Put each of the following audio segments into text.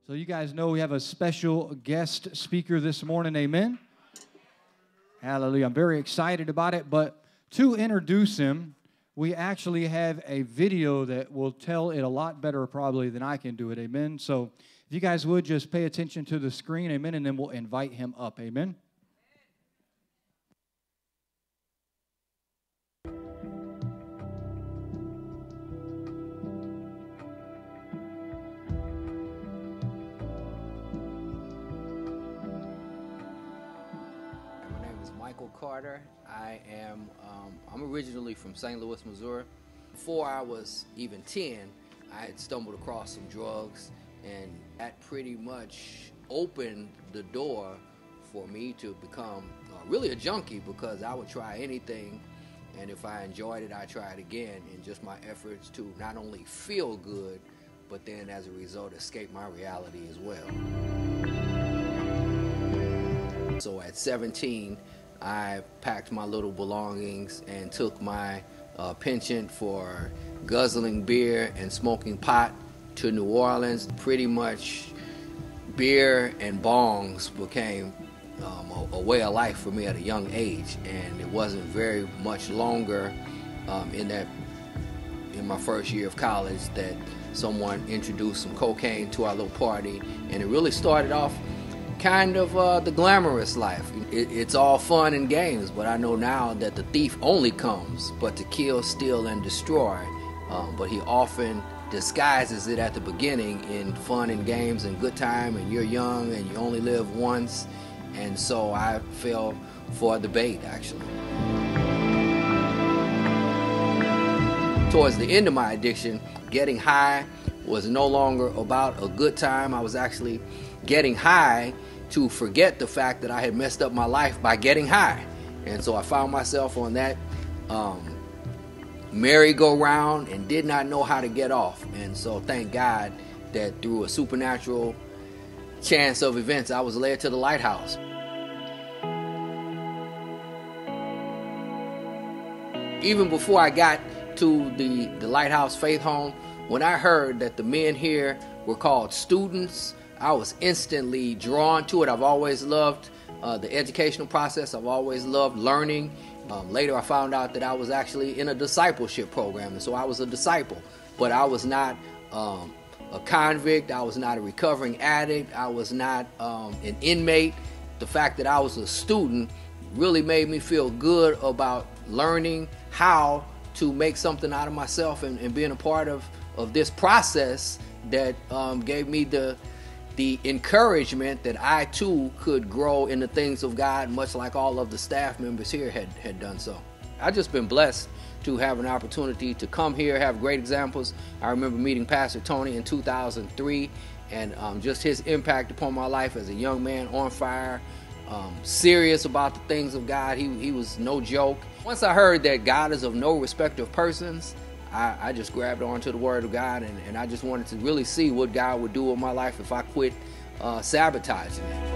So you guys know we have a special guest speaker this morning, amen? Hallelujah. I'm very excited about it, but to introduce him, we actually have a video that will tell it a lot better probably than I can do it, amen? So if you guys would just pay attention to the screen, amen, and then we'll invite him up, amen? Carter. I'm originally from St. Louis, Missouri. Before I was even 10, I had stumbled across some drugs, and that pretty much opened the door for me to become really a junkie, because I would try anything, and if I enjoyed it, I'd try it again, in just my efforts to not only feel good, but then as a result escape my reality as well. So at 17, I packed my little belongings and took my penchant for guzzling beer and smoking pot to New Orleans. Pretty much beer and bongs became a way of life for me at a young age, and it wasn't very much longer in my first year of college that someone introduced some cocaine to our little party, and it really started off kind of the glamorous life. It's all fun and games, but I know now that the thief only comes but to kill, steal, and destroy. But he often disguises it at the beginning in fun and games and good time, and you're young and you only live once. And so I fell for the bait, actually. Towards the end of my addiction, getting high was no longer about a good time. I was actually getting high to forget the fact that I had messed up my life by getting high. And so I found myself on that merry-go-round and did not know how to get off. And so thank God that through a supernatural chance of events, I was led to the Lighthouse. Even before I got to the Lighthouse Faith Home, when I heard that the men here were called students, I was instantly drawn to it. I've always loved the educational process. I've always loved learning. Later I found out that I was actually in a discipleship program, and so I was a disciple. But I was not a convict. I was not a recovering addict. I was not an inmate. The fact that I was a student really made me feel good about learning how to make something out of myself, and being a part of this process that gave me the encouragement that I too could grow in the things of God, much like all of the staff members here had done so. I've just been blessed to have an opportunity to come here, have great examples. I remember meeting Pastor Tony in 2003, and just his impact upon my life as a young man, on fire, serious about the things of God. He was no joke. Once I heard that God is of no respect of persons, I just grabbed onto the Word of God, and I just wanted to really see what God would do with my life if I quit sabotaging it.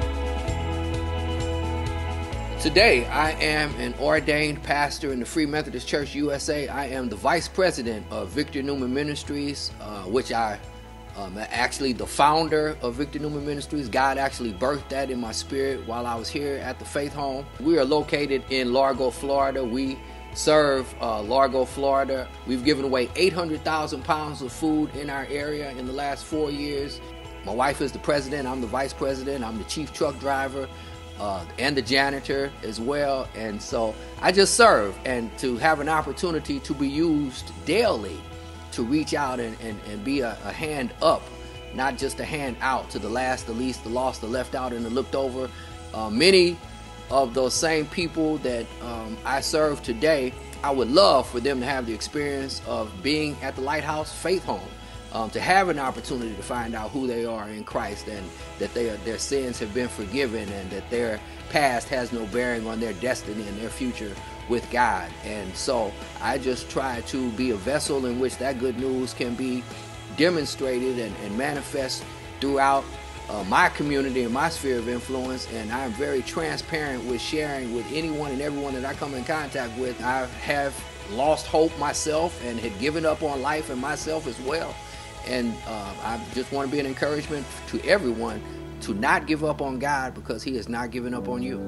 Today, I am an ordained pastor in the Free Methodist Church USA. I am the vice president of Victor Newman Ministries, which I am actually the founder of Victor Newman Ministries. God actually birthed that in my spirit while I was here at the Faith Home. We are located in Largo, Florida. We serve Largo, Florida. We've given away 800,000 pounds of food in our area in the last 4 years. My wife is the president. I'm the vice president. I'm the chief truck driver and the janitor as well. And so I just serve, and to have an opportunity to be used daily to reach out and be a hand up, not just a hand out to the last, the least, the lost, the left out, and the looked over. Many of those same people that I serve today, I would love for them to have the experience of being at the Lighthouse Faith Home, to have an opportunity to find out who they are in Christ, and that their sins have been forgiven, and that their past has no bearing on their destiny and their future with God. And so I just try to be a vessel in which that good news can be demonstrated and manifest throughout my community and my sphere of influence. And I'm very transparent with sharing with anyone and everyone that I come in contact with. I have lost hope myself and had given up on life and myself as well. And I just want to be an encouragement to everyone to not give up on God, because he is not giving up on you.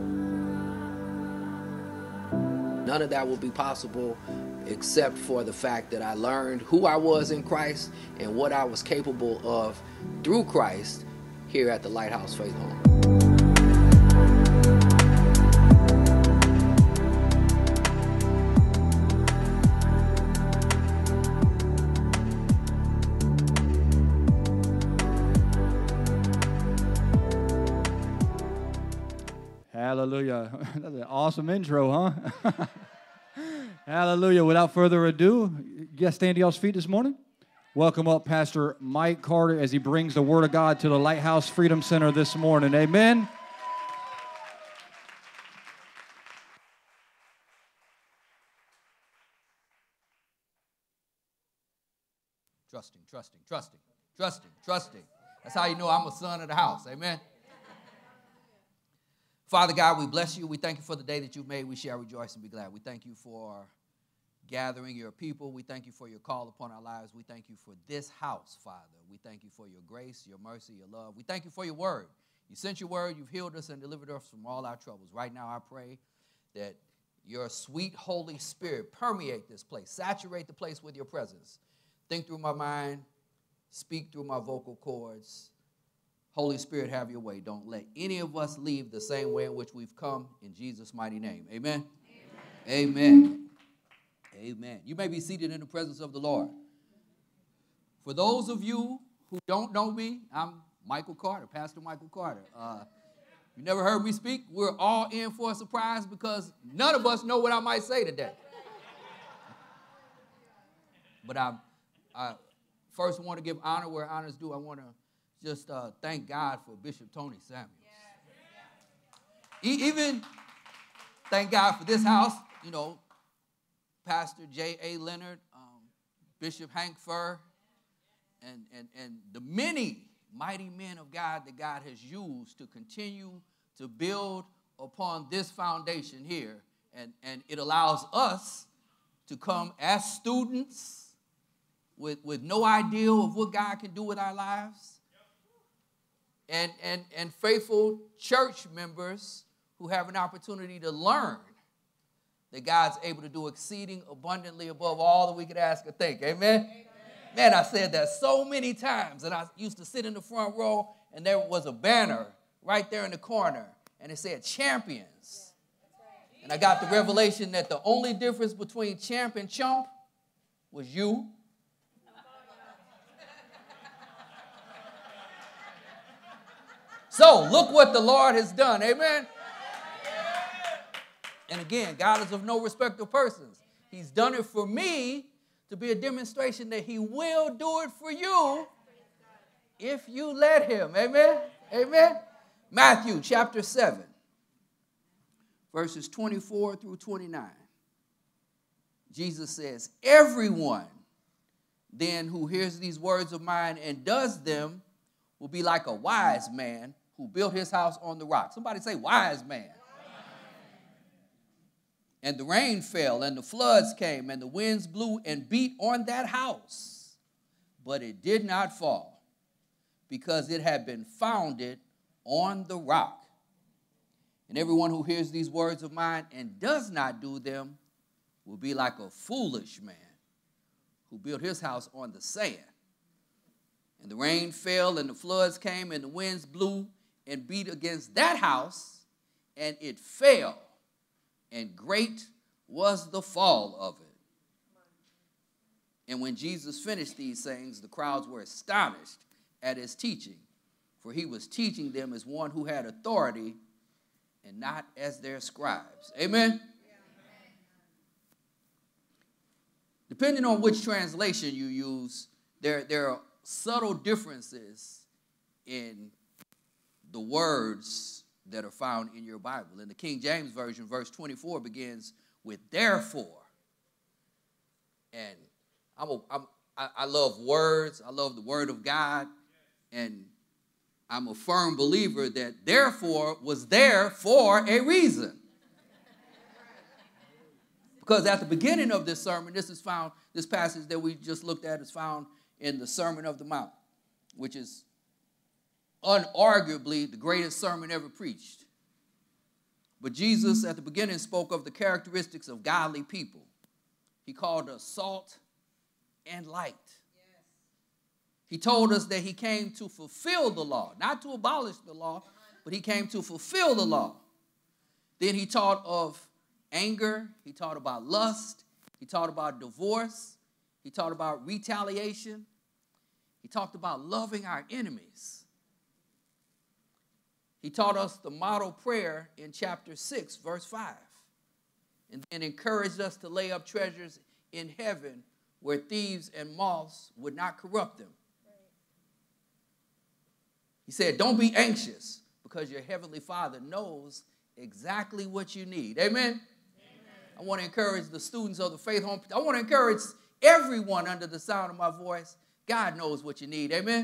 None of that will be possible except for the fact that I learned who I was in Christ and what I was capable of through Christ here at the Lighthouse Faith Home. Hallelujah. That's an awesome intro, huh? Hallelujah. Without further ado, you guys stand to y'all's feet this morning. Welcome up Pastor Mike Carter as he brings the Word of God to the Lighthouse Freedom Center this morning. Amen. Trusting, trusting, trusting, trusting, trusting. That's how you know I'm a son of the house. Amen. Father God, we bless you. We thank you for the day that you've made. We shall rejoice and be glad. We thank you for gathering your people. We thank you for your call upon our lives. We thank you for this house, Father. We thank you for your grace, your mercy, your love. We thank you for your word. You sent your word. You've healed us and delivered us from all our troubles. Right now, I pray that your sweet Holy Spirit permeate this place. Saturate the place with your presence. Think through my mind. Speak through my vocal cords. Holy Spirit, have your way. Don't let any of us leave the same way in which we've come. In Jesus' mighty name. Amen? Amen. Amen. Amen. You may be seated in the presence of the Lord. For those of you who don't know me, I'm Michael Carter, Pastor Michael Carter. You never heard me speak? We're all in for a surprise because none of us know what I might say today. But I first want to give honor where honor is due. I want to just thank God for Bishop Tony Samuels. Even thank God for this house, you know, Pastor J.A. Leonard, Bishop Hank Furr, and the many mighty men of God that God has used to continue to build upon this foundation here. And it allows us to come as students with no idea of what God can do with our lives. And faithful church members who have an opportunity to learn that God's able to do exceeding abundantly above all that we could ask or think. Amen? Amen. Man, I said that so many times, and I used to sit in the front row, and there was a banner right there in the corner, and it said champions. And I got the revelation that the only difference between champ and chump was you. So, look what the Lord has done. Amen? And again, God is of no respect of persons. He's done it for me to be a demonstration that he will do it for you if you let him. Amen? Amen? Matthew chapter 7, verses 24 through 29. Jesus says, everyone then who hears these words of mine and does them will be like a wise man who built his house on the rock. Somebody say, wise man. And the rain fell, and the floods came, and the winds blew and beat on that house. But it did not fall, because it had been founded on the rock. And everyone who hears these words of mine and does not do them will be like a foolish man who built his house on the sand. And the rain fell, and the floods came, and the winds blew and beat against that house, and it fell. And great was the fall of it. And when Jesus finished these things, the crowds were astonished at his teaching, for he was teaching them as one who had authority and not as their scribes. Amen? Depending on which translation you use, there are subtle differences in the words that are found in your Bible. In the King James Version, verse 24 begins with therefore. And I love words. I love the word of God. And I'm a firm believer that therefore was there for a reason. Because at the beginning of this sermon, this passage that we just looked at is found in the Sermon of the Mount, which is unarguably the greatest sermon ever preached. But Jesus at the beginning spoke of the characteristics of godly people. He called us salt and light. Yes. He told us that he came to fulfill the law, not to abolish the law, but he came to fulfill the law. Then he taught of anger. He taught about lust. He taught about divorce. He taught about retaliation. He talked about loving our enemies. He taught us the model prayer in chapter 6, verse 5, and then encouraged us to lay up treasures in heaven where thieves and moths would not corrupt them. He said, don't be anxious because your heavenly Father knows exactly what you need. Amen? Amen. I want to encourage the students of the Faith Home. I want to encourage everyone under the sound of my voice. God knows what you need. Amen?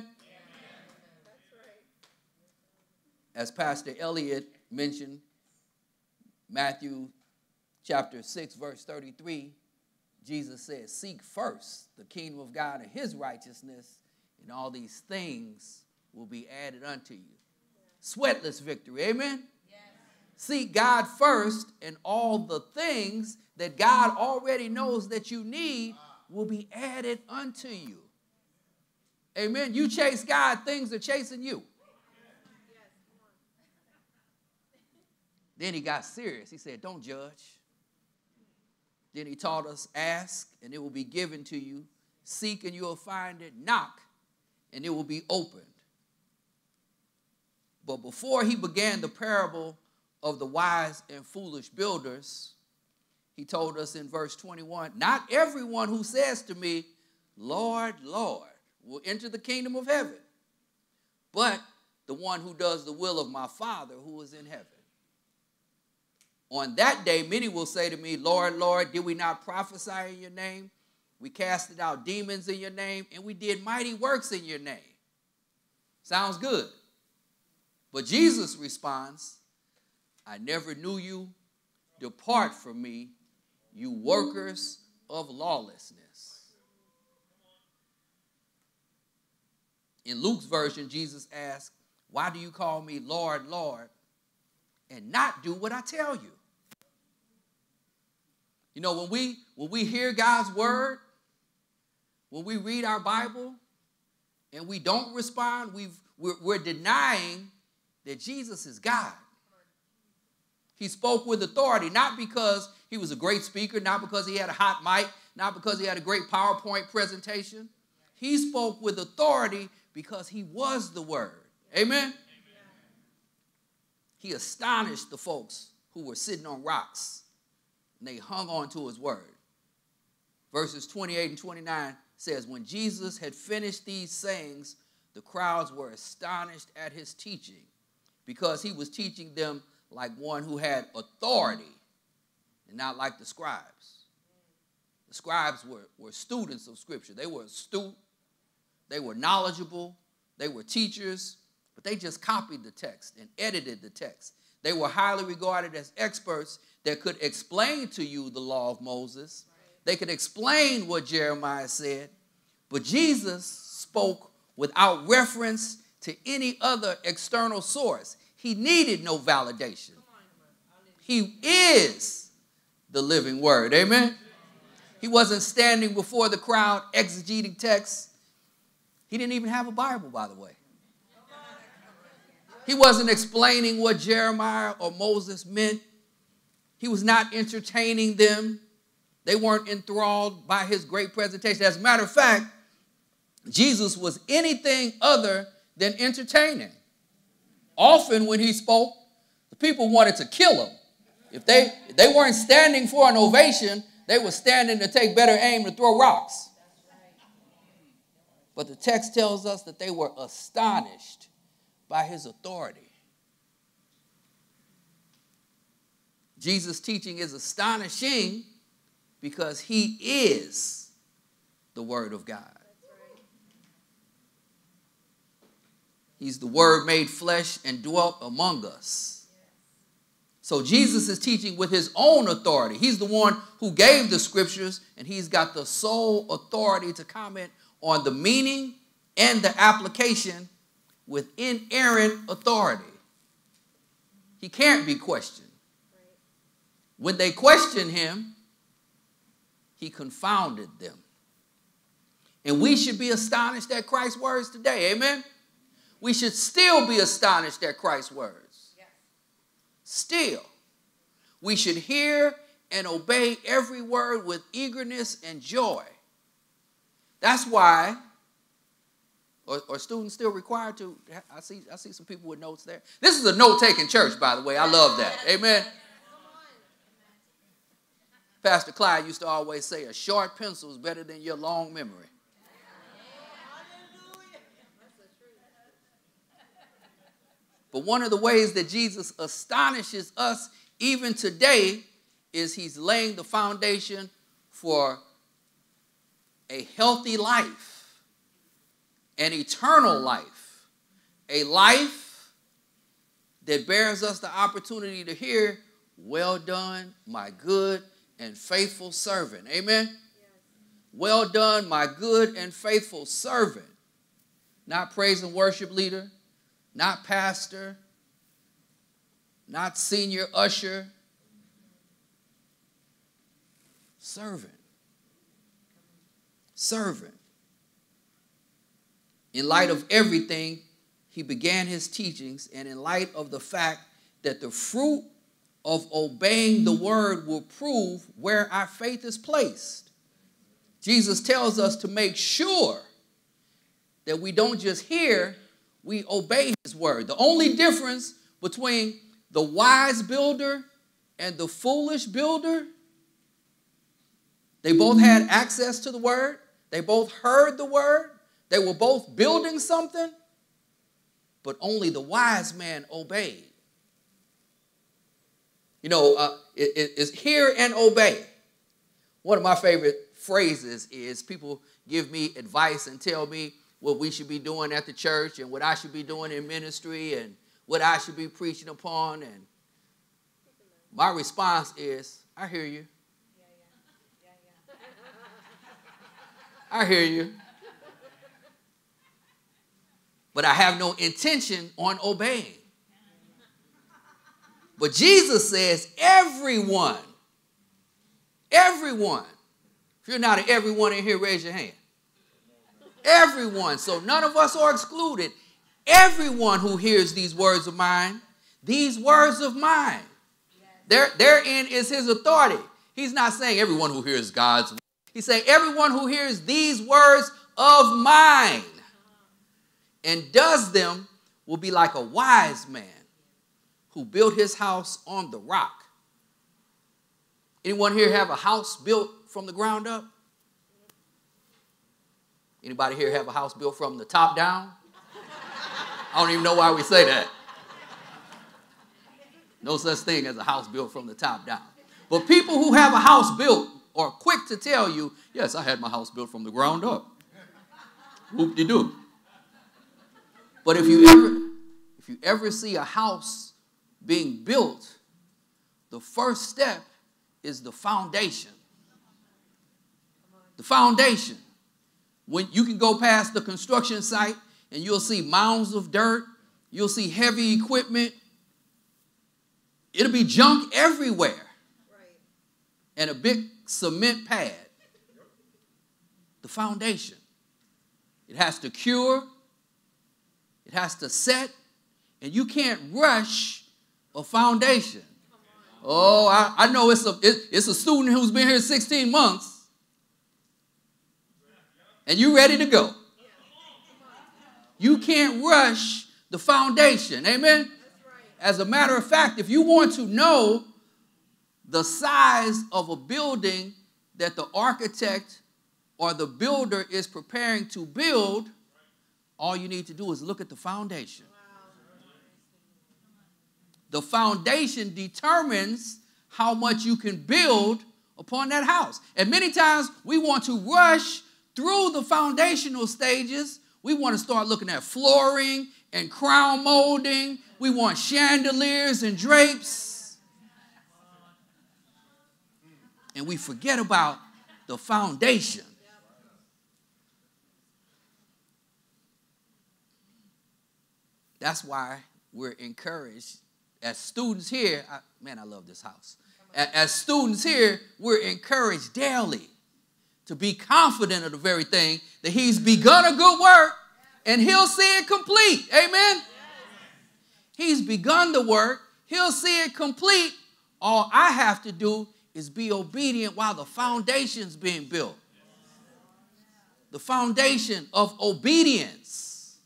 As Pastor Elliott mentioned, Matthew chapter 6, verse 33, Jesus said, seek first the kingdom of God and his righteousness, and all these things will be added unto you. Sweatless victory, amen? Yes. Seek God first, and all the things that God already knows that you need will be added unto you. Amen? You chase God, things are chasing you. Then he got serious. He said, don't judge. Then he taught us, ask, and it will be given to you. Seek, and you will find it. Knock, and it will be opened. But before he began the parable of the wise and foolish builders, he told us in verse 21, not everyone who says to me, Lord, Lord, will enter the kingdom of heaven, but the one who does the will of my Father who is in heaven. On that day, many will say to me, Lord, Lord, did we not prophesy in your name? We casted out demons in your name, and we did mighty works in your name. Sounds good. But Jesus responds, I never knew you. Depart from me, you workers of lawlessness. In Luke's version, Jesus asked, why do you call me Lord, Lord, and not do what I tell you? You know, when we hear God's word, when we read our Bible, and we don't respond, we're denying that Jesus is God. He spoke with authority, not because he was a great speaker, not because he had a hot mic, not because he had a great PowerPoint presentation. He spoke with authority because he was the word. Amen? He astonished the folks who were sitting on rocks, and they hung on to his word. Verses 28 and 29 says, when Jesus had finished these sayings, the crowds were astonished at his teaching, because he was teaching them like one who had authority and not like the scribes. The scribes were students of Scripture. They were astute. They were knowledgeable. They were teachers, but they just copied the text and edited the text. They were highly regarded as experts that could explain to you the law of Moses. They could explain what Jeremiah said, but Jesus spoke without reference to any other external source. He needed no validation. He is the living word. Amen? He wasn't standing before the crowd exegeting texts. He didn't even have a Bible, by the way. He wasn't explaining what Jeremiah or Moses meant. He was not entertaining them. They weren't enthralled by his great presentation. As a matter of fact, Jesus was anything other than entertaining. Often when he spoke, the people wanted to kill him. If they weren't standing for an ovation, they were standing to take better aim to throw rocks. But the text tells us that they were astonished by his authority. Jesus' teaching is astonishing because he is the Word of God. He's the Word made flesh and dwelt among us. So Jesus is teaching with his own authority. He's the one who gave the Scriptures, and he's got the sole authority to comment on the meaning and the application with inerrant authority. He can't be questioned. When they questioned him, he confounded them. And we should be astonished at Christ's words today. Amen? We should still be astonished at Christ's words. Yes. Still. We should hear and obey every word with eagerness and joy. That's why, are students still required to, I see some people with notes there. This is a note-taking church, by the way. I love that. Amen? Pastor Clyde used to always say, a short pencil is better than your long memory. But one of the ways that Jesus astonishes us even today is he's laying the foundation for a healthy life, an eternal life, a life that bears us the opportunity to hear, well done, my good and faithful servant. Amen? Yes. Well done, my good and faithful servant. Not praise and worship leader, not pastor, not senior usher. Servant. Servant. In light of everything, he began his teachings, and in light of the fact that the fruit of obeying the word will prove where our faith is placed, Jesus tells us to make sure that we don't just hear, we obey his word. The only difference between the wise builder and the foolish builder, they both had access to the word. They both heard the word. They were both building something, but only the wise man obeyed. You know, it's hear and obey. One of my favorite phrases is people give me advice and tell me what we should be doing at the church and what I should be doing in ministry and what I should be preaching upon. And my response is, I hear you. I hear you. But I have no intention on obeying. But Jesus says, everyone. If you're not an everyone in here, raise your hand. Everyone. So none of us are excluded. Everyone who hears these words of mine, therein is his authority. He's not saying everyone who hears God's word. He's saying everyone who hears these words of mine and does them will be like a wise man who built his house on the rock. Anyone here have a house built from the ground up? Anybody here have a house built from the top down? I don't even know why we say that. No such thing as a house built from the top down. But people who have a house built are quick to tell you, yes, I had my house built from the ground up. Whoop-de-doo. But if you ever see a house being built, the first step is the foundation. The foundation. When you can go past the construction site and you'll see mounds of dirt, you'll see heavy equipment. It'll be junk everywhere. Right. And a big cement pad. The foundation. It has to cure. It has to set. And you can't rush a foundation. Oh, I know it's a student who's been here 16 months. And you ready to go. You can't rush the foundation. Amen? As a matter of fact, if you want to know the size of a building that the architect or the builder is preparing to build, all you need to do is look at the foundation. The foundation determines how much you can build upon that house. And many times we want to rush through the foundational stages. We want to start looking at flooring and crown molding. We want chandeliers and drapes. And we forget about the foundation. That's why we're encouraged as students here. Man, I love this house. As students here, we're encouraged daily to be confident of the very thing that he's begun a good work and he'll see it complete. Amen? He's begun the work. He'll see it complete. All I have to do is be obedient while the foundation's being built. The foundation of obedience.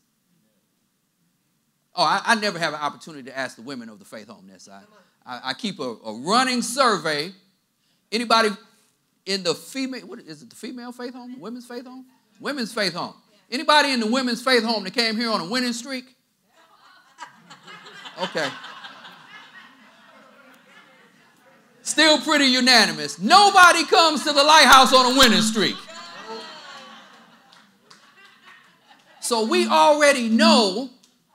Oh, I never have an opportunity to ask the women of the faith home this. I keep a running survey. Anybody in the female, what is it, the female faith home? The women's faith home? Women's faith home. Anybody in the women's faith home that came here on a winning streak? Okay. Still pretty unanimous. Nobody comes to the Lighthouse on a winning streak. So we already know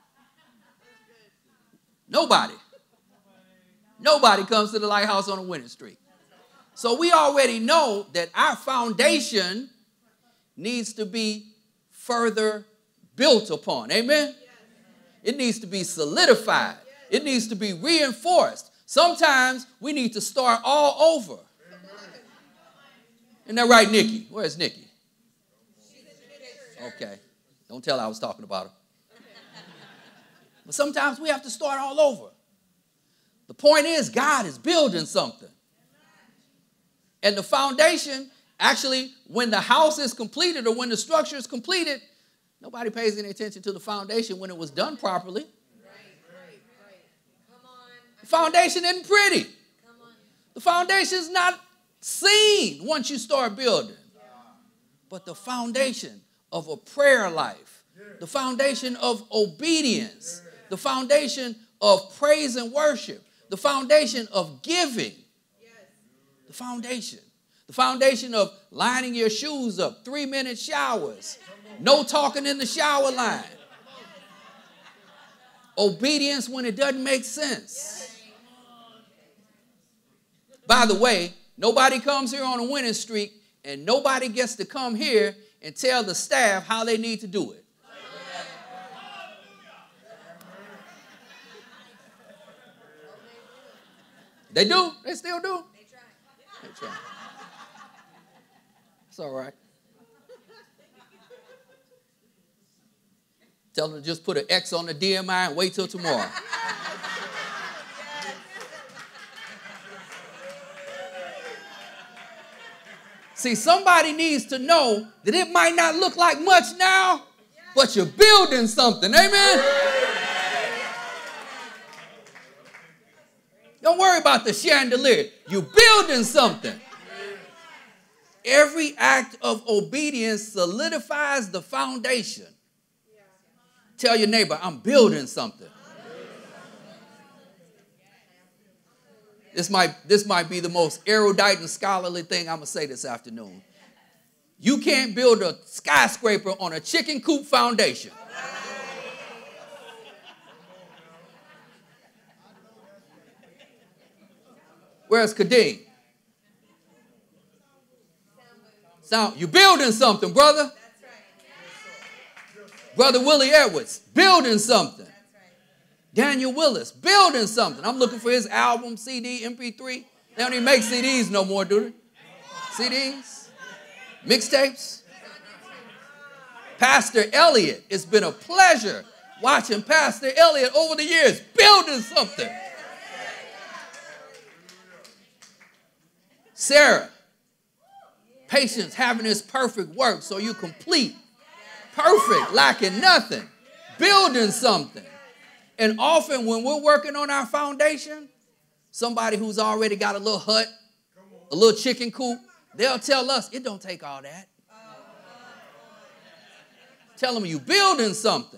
nobody comes to the Lighthouse on a winning streak. So we already know that our foundation needs to be further built upon. Amen? It needs to be solidified. It needs to be reinforced. Sometimes we need to start all over. Isn't that right, Nikki? Where's Nikki? Okay. Don't tell her I was talking about her. But sometimes we have to start all over. The point is, God is building something. And the foundation, actually, when the house is completed or when the structure is completed, nobody pays any attention to the foundation when it was done properly. Right. Come on. The foundation isn't pretty. Come on. The foundation is not seen once you start building. But the foundation of a prayer life, the foundation of obedience, the foundation of praise and worship, the foundation of giving, the foundation of lining your shoes up, 3-minute showers, no talking in the shower line, obedience when it doesn't make sense. By the way, nobody comes here on a winning streak and nobody gets to come here and tell the staff how they need to do it. They do. They still do. They try. It's all right. Tell them to just put an X on the DMI and wait till tomorrow. See, somebody needs to know that it might not look like much now, but you're building something. Amen? Don't worry about the chandelier. You're building something. Every act of obedience solidifies the foundation. Tell your neighbor, I'm building something. This might be the most erudite and scholarly thing I'm going to say this afternoon. You can't build a skyscraper on a chicken coop foundation. Where's Kadeem? You're building something, brother. Brother Willie Edwards, building something. Daniel Willis, building something. I'm looking for his album, CD, MP3. They don't even make CDs no more, do they? CDs? Mixtapes? Pastor Elliott, it's been a pleasure watching Pastor Elliott over the years building something. Sarah, patience having his perfect work so you complete. Perfect, lacking nothing. Building something. And often when we're working on our foundation, somebody who's already got a little hut, a little chicken coop, they'll tell us, it don't take all that. Tell them you're building something.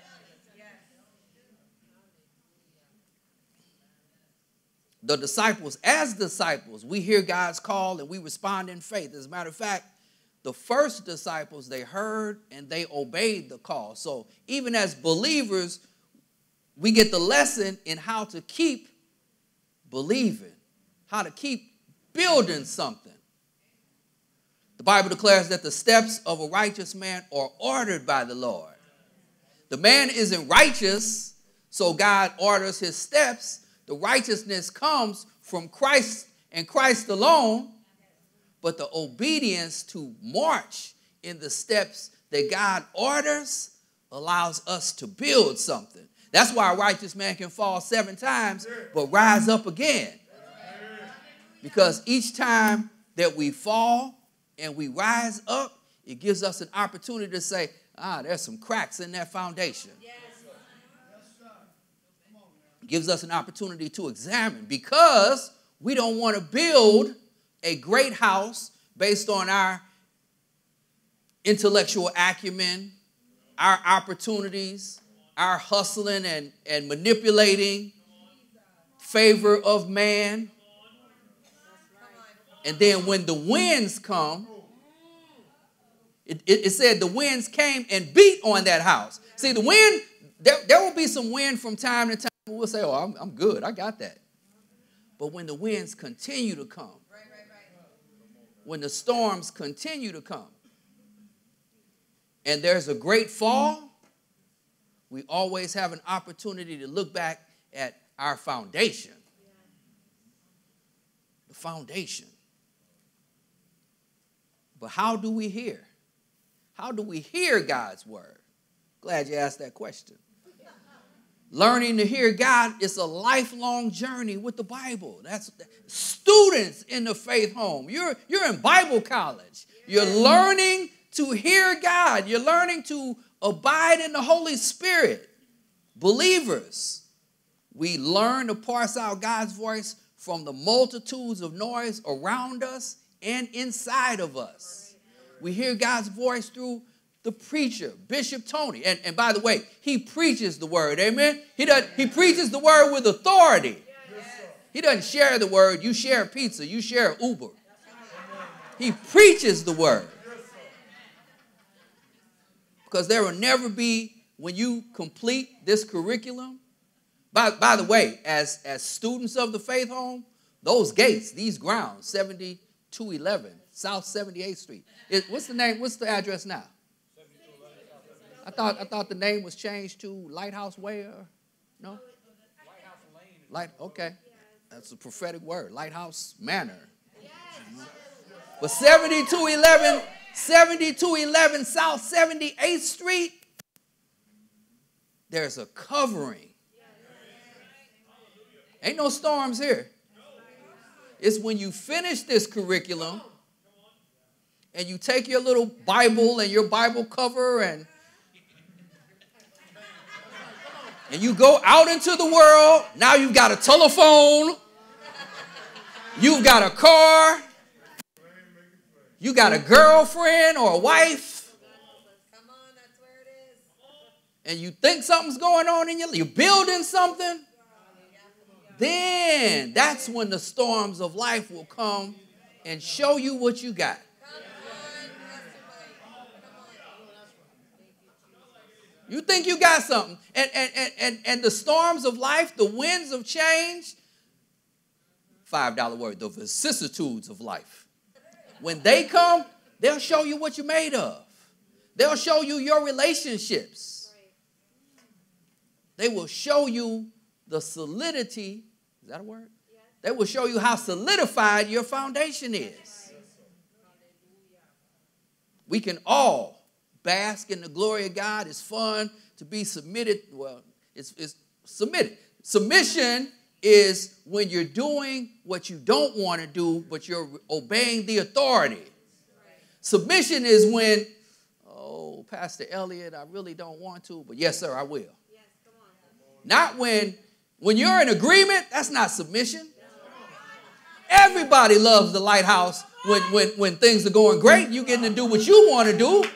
The disciples, as disciples, we hear God's call and we respond in faith. As a matter of fact, the first disciples, they heard and they obeyed the call. So even as believers, we get the lesson in how to keep believing, how to keep building something. The Bible declares that the steps of a righteous man are ordered by the Lord. The man isn't righteous So God orders his steps. The righteousness comes from Christ and Christ alone. But the obedience to march in the steps that God orders allows us to build something. That's why a righteous man can fall 7 times, but rise up again. Because each time that we fall and we rise up, it gives us an opportunity to say, there's some cracks in that foundation. It gives us an opportunity to examine, because we don't want to build a great house based on our intellectual acumen, our opportunities, our hustling and manipulating, favor of man. And then when the winds come, it said the winds came and beat on that house. See, the wind, there will be some wind from time to time. We'll say, I'm good, I got that. But when the winds continue to come, when the storms continue to come, and there's a great fall, we always have an opportunity to look back at our foundation. The foundation. But how do we hear? How do we hear God's word? Glad you asked that question. Learning to hear God is a lifelong journey with the Bible. That's students in the faith home. You're in Bible college. You're learning to hear God. You're learning to abide in the Holy Spirit. Believers, we learn to parse out God's voice from the multitudes of noise around us and inside of us. We hear God's voice through the preacher, Bishop Tony. And by the way, he preaches the word, amen? He preaches the word with authority. He doesn't share the word. You share pizza. You share Uber. He preaches the word. Because there will never be, when you complete this curriculum, by the way, as students of the faith home, those gates, these grounds, 7211 South 78th Street. What's the name? What's the address now? I thought the name was changed to Lighthouse Way, or no? Lighthouse Lane. Okay. That's a prophetic word. Lighthouse Manor. But 7211 South 78th Street, there's a covering. Ain't no storms here. It's when you finish this curriculum and you take your little Bible and your Bible cover and you go out into the world. Now you've got a telephone. You've got a car. You got a girlfriend or a wife. And you think something's going on in your life. You're building something. Then that's when the storms of life will come and show you what you got. You think you got something. And the storms of life, the winds of change, $5 word, the vicissitudes of life. When they come, they'll show you what you're made of. They'll show you your relationships. They will show you the solidity. Is that a word? They will show you how solidified your foundation is. We can all bask in the glory of God. It's fun to be submitted. Well, it's submitted. Submission is when you're doing what you don't want to do, but you're obeying the authority. Submission is when, Pastor Elliott, I really don't want to, but yes, sir, I will. Not when you're in agreement. That's not submission. Everybody loves the Lighthouse when things are going great. You getting to do what you want to do.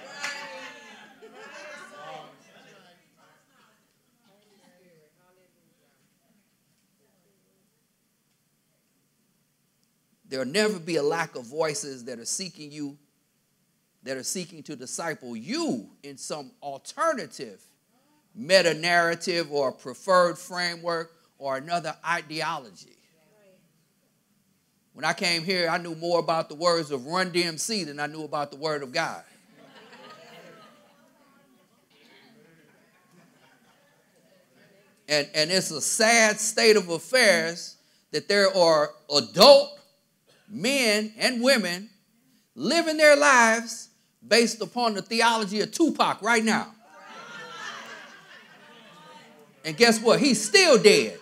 There'll never be a lack of voices that are seeking you, that are seeking to disciple you in some alternative meta-narrative or preferred framework or another ideology. When I came here, I knew more about the words of Run DMC than I knew about the Word of God. And it's a sad state of affairs that there are adult men and women living their lives based upon the theology of Tupac right now. And guess what? He's still dead.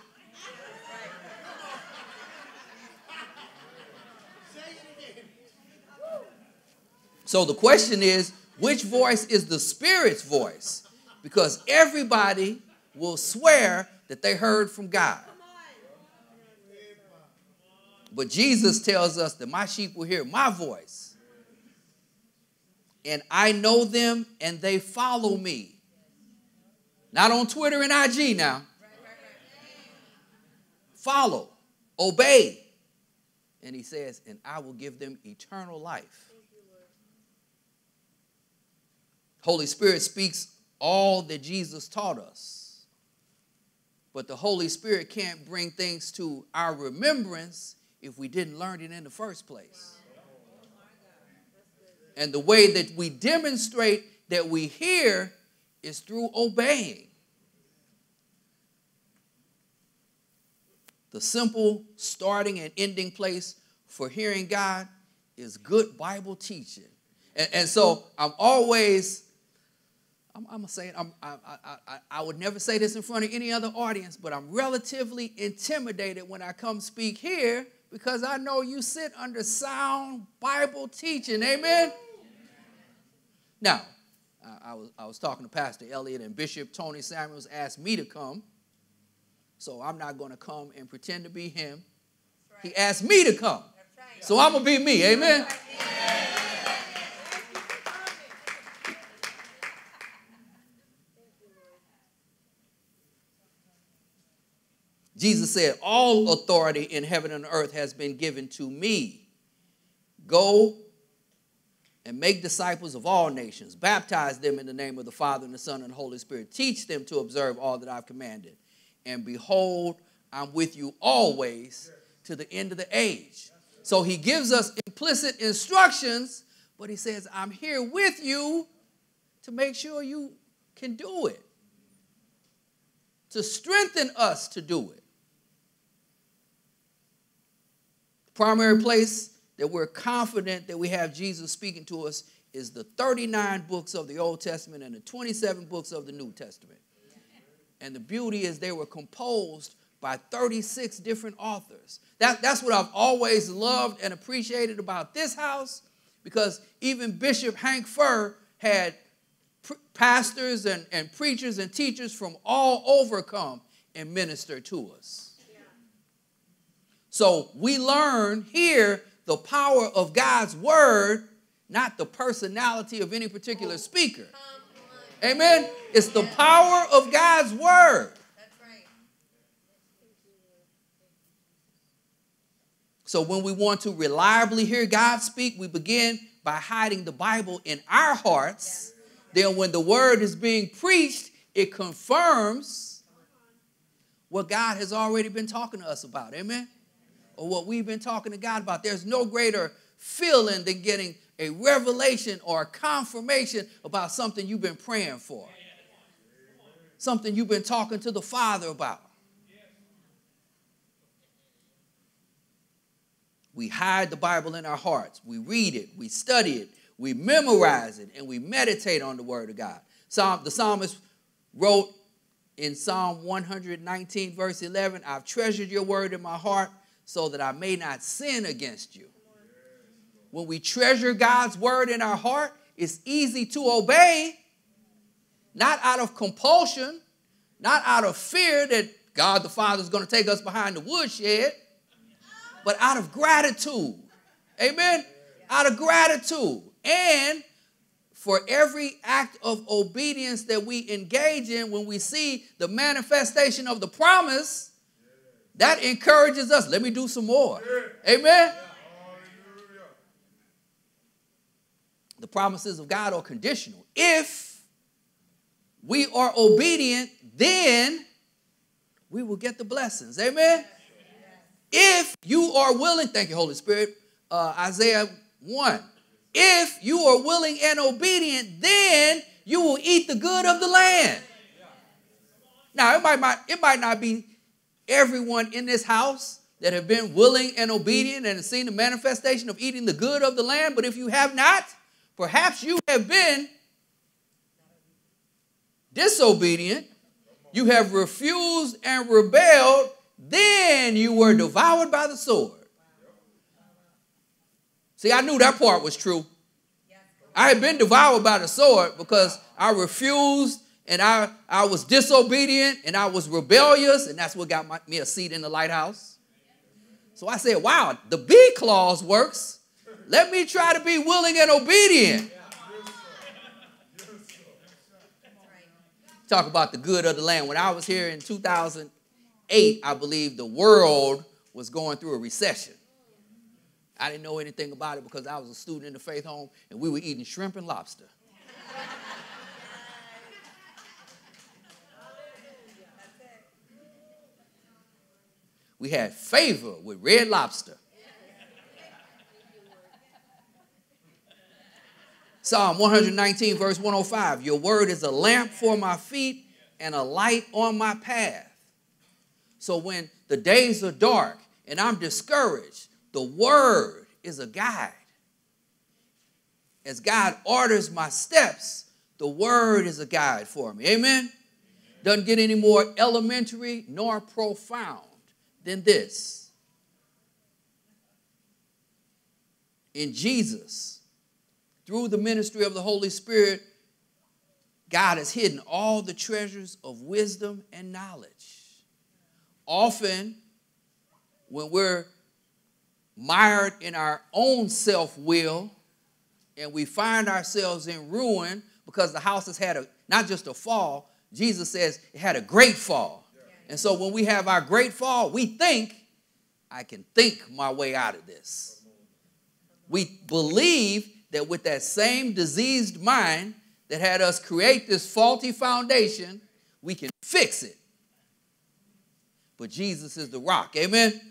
So the question is, which voice is the Spirit's voice? Because everybody will swear that they heard from God. But Jesus tells us that my sheep will hear my voice. And I know them and they follow me. Not on Twitter and IG now. Follow, obey. And he says, and I will give them eternal life. Holy Spirit speaks all that Jesus taught us. But the Holy Spirit can't bring things to our remembrance if we didn't learn it in the first place. And the way that we demonstrate that we hear is through obeying. The simple starting and ending place for hearing God is good Bible teaching. And so I'm always... I'm going to say it. I would never say this in front of any other audience, but I'm relatively intimidated when I come speak here because I know you sit under sound Bible teaching. Amen? Now, I was talking to Pastor Elliott, and Bishop Tony Samuels asked me to come, so I'm not going to come and pretend to be him. Right. He asked me to come, right. So I'm going to be me. Amen? Jesus said, all authority in heaven and earth has been given to me. Go and make disciples of all nations. Baptize them in the name of the Father and the Son and the Holy Spirit. Teach them to observe all that I've commanded. And behold, I'm with you always to the end of the age. So he gives us implicit instructions, but he says, I'm here with you to make sure you can do it. To strengthen us to do it. Primary place that we're confident that we have Jesus speaking to us is the 39 books of the Old Testament and the 27 books of the New Testament. And the beauty is they were composed by 36 different authors. That's what I've always loved and appreciated about this house, because even Bishop Hank Furr had pastors and preachers and teachers from all over come and minister to us. So we learn here the power of God's word, not the personality of any particular speaker. Amen? It's the power of God's word. That's right. So when we want to reliably hear God speak, we begin by hiding the Bible in our hearts. Then when the word is being preached, it confirms what God has already been talking to us about. Amen? Or what we've been talking to God about. There's no greater feeling than getting a revelation or a confirmation about something you've been praying for. Something you've been talking to the Father about. We hide the Bible in our hearts. We read it. We study it. We memorize it. And we meditate on the Word of God. The psalmist wrote in Psalm 119, verse 11, I've treasured your word in my heart so that I may not sin against you. When we treasure God's word in our heart, it's easy to obey, not out of compulsion, not out of fear that God the Father is going to take us behind the woodshed, but out of gratitude. Amen? Out of gratitude. And for every act of obedience that we engage in, when we see the manifestation of the promise, that encourages us. Let me do some more. Amen? The promises of God are conditional. If we are obedient, then we will get the blessings. Amen? If you are willing, thank you, Holy Spirit, Isaiah 1. If you are willing and obedient, then you will eat the good of the land. Now, it might not be everyone in this house that have been willing and obedient and have seen the manifestation of eating the good of the land, but if you have not, perhaps you have been disobedient, you have refused and rebelled, then you were devoured by the sword. See, I knew that part was true. I had been devoured by the sword because I refused and I was disobedient and I was rebellious, and that's what got me a seat in the Lighthouse. So I said, wow, the B clause works. Let me try to be willing and obedient. Talk about the good of the land. When I was here in 2008, I believe the world was going through a recession. I didn't know anything about it because I was a student in the faith home and we were eating shrimp and lobster. We had favor with Red Lobster. Psalm 119, verse 105. Your word is a lamp for my feet and a light on my path. So when the days are dark and I'm discouraged, the word is a guide. As God orders my steps, the word is a guide for me. Amen? Doesn't get any more elementary nor profound than this. In Jesus, through the ministry of the Holy Spirit, God has hidden all the treasures of wisdom and knowledge. Often, when we're mired in our own self-will and we find ourselves in ruin because the house has had not just a fall, Jesus says it had a great fall. And so when we have our great fall, we think, I can think my way out of this. We believe that with that same diseased mind that had us create this faulty foundation, we can fix it. But Jesus is the rock. Amen? Amen.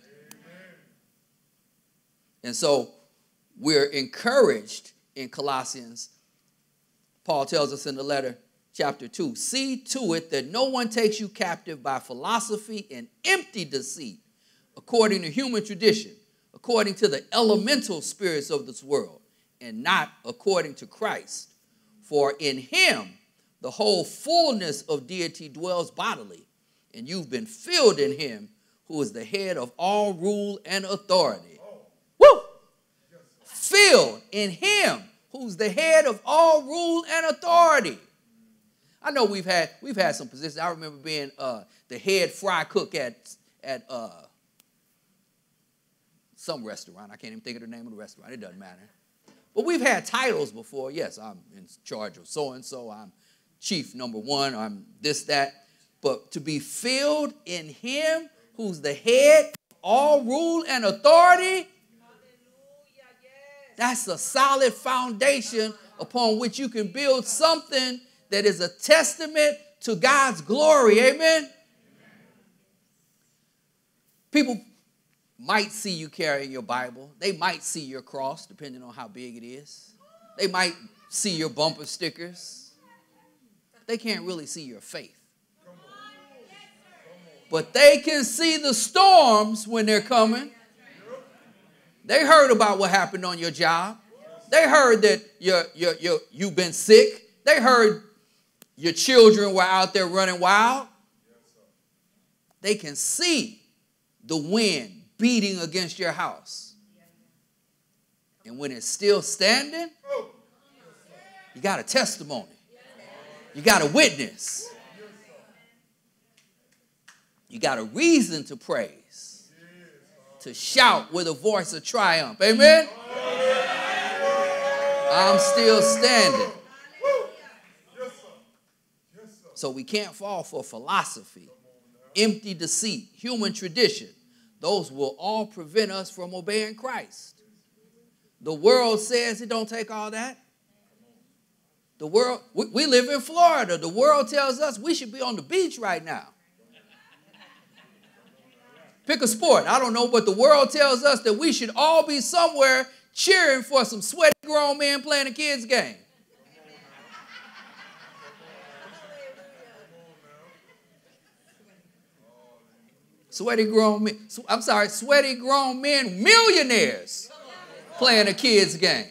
And so we're encouraged in Colossians. Paul tells us in the letter, chapter 2, see to it that no one takes you captive by philosophy and empty deceit, according to human tradition, according to the elemental spirits of this world, and not according to Christ. For in him the whole fullness of deity dwells bodily, and you've been filled in him who is the head of all rule and authority. Woo! Filled in him who's the head of all rule and authority. I know we've had some positions. I remember being the head fry cook at some restaurant. I can't even think of the name of the restaurant. It doesn't matter. But we've had titles before. Yes, I'm in charge of so-and-so. I'm chief number one. I'm this, that. But to be filled in him who's the head of all rule and authority, that's a solid foundation upon which you can build something that is a testament to God's glory. Amen? People might see you carrying your Bible. They might see your cross, depending on how big it is. They might see your bumper stickers. They can't really see your faith. But they can see the storms when they're coming. They heard about what happened on your job. They heard that you've been sick. They heard your children were out there running wild. They can see the wind beating against your house. And when it's still standing, you got a testimony. You got a witness. You got a reason to praise, to shout with a voice of triumph. Amen? I'm still standing. So we can't fall for philosophy, empty deceit, human tradition. Those will all prevent us from obeying Christ. The world says it don't take all that. The world, we live in Florida. The world tells us we should be on the beach right now. Pick a sport. I don't know, but the world tells us that we should all be somewhere cheering for some sweaty grown men playing a kids' game. Sweaty grown men. I'm sorry, sweaty grown men, millionaires playing a kid's game.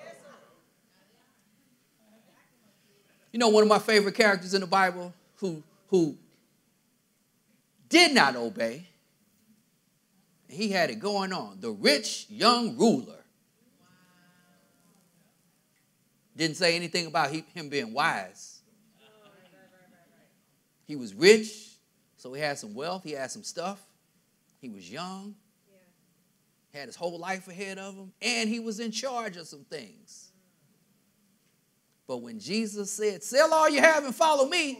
You know, one of my favorite characters in the Bible who did not obey, he had it going on. The rich young ruler. Didn't say anything about him being wise. He was rich, so he had some wealth, he had some stuff. He was young, had his whole life ahead of him, and he was in charge of some things. But when Jesus said, sell all you have and follow me,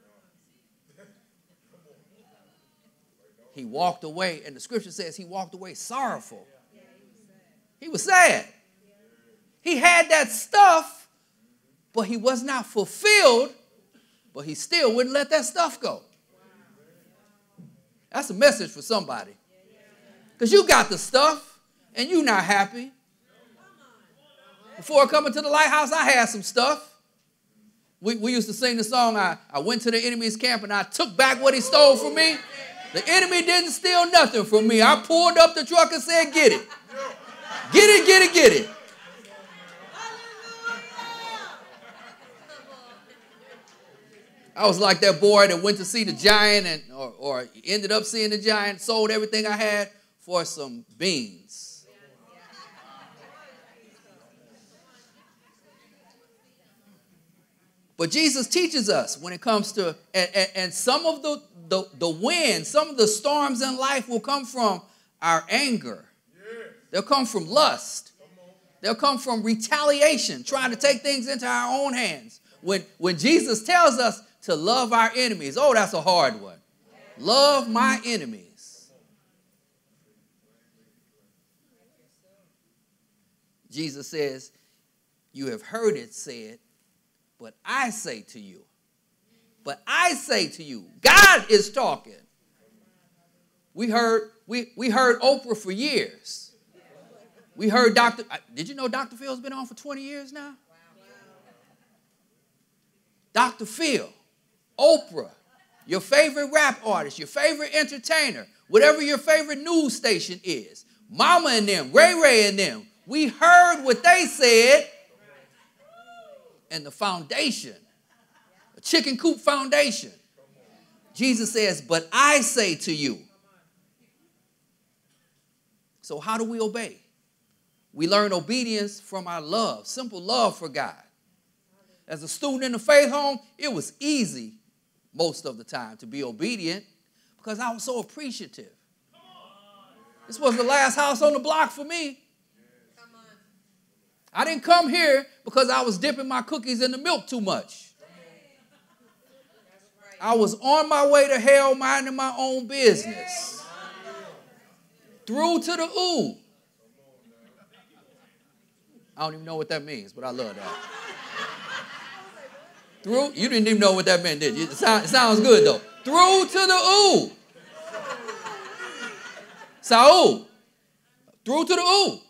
he walked away, and the scripture says he walked away sorrowful. He was sad. He had that stuff, but he was not fulfilled, but he still wouldn't let that stuff go. That's a message for somebody. Because you got the stuff, and you're not happy. Before coming to the Lighthouse, I had some stuff. We used to sing the song, I went to the enemy's camp and I took back what he stole from me. The enemy didn't steal nothing from me. I pulled up the truck and said, get it. Get it, get it, get it. I was like that boy that went to see the giant or ended up seeing the giant, sold everything I had for some beans. But Jesus teaches us when it comes to, and some of the wind, some of the storms in life will come from our anger. They'll come from lust. They'll come from retaliation, trying to take things into our own hands. When Jesus tells us to love our enemies, oh, that's a hard one. Love my enemies. Jesus says, you have heard it said, but I say to you. But I say to you, God is talking. We heard Oprah for years. We heard did you know Dr. Phil's been on for 20 years now? Dr. Phil, Oprah, your favorite rap artist, your favorite entertainer, whatever your favorite news station is, Mama and them, Ray Ray and them, we heard what they said. And the foundation, the chicken coop foundation. Jesus says, but I say to you. So how do we obey? We learn obedience from our love, simple love for God. As a student in the faith home, it was easy most of the time to be obedient because I was so appreciative. This was the last house on the block for me. I didn't come here because I was dipping my cookies in the milk too much. I was on my way to hell minding my own business. Through to the ooh. I don't even know what that means, but I love that. Through, you didn't even know what that meant, did you? It sounds good, though. Through to the ooh. Saul. Through to the ooh.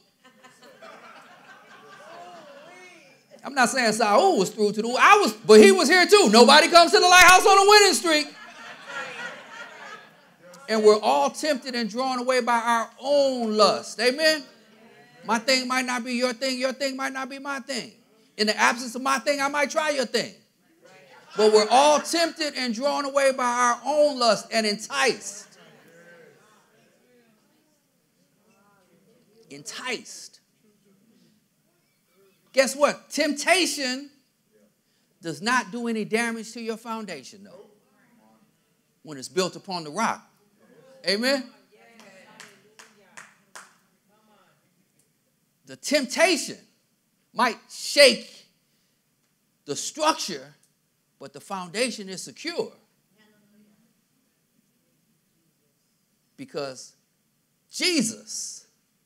I'm not saying Saul was through to the ooh. But he was here too. Nobody comes to the Lighthouse on a winning streak. And we're all tempted and drawn away by our own lust. Amen? My thing might not be your thing might not be my thing. In the absence of my thing, I might try your thing. But we're all tempted and drawn away by our own lust and enticed. Enticed. Guess what? Temptation does not do any damage to your foundation, though, when it's built upon the rock. Amen? The temptation might shake the structure, but the foundation is secure. Because Jesus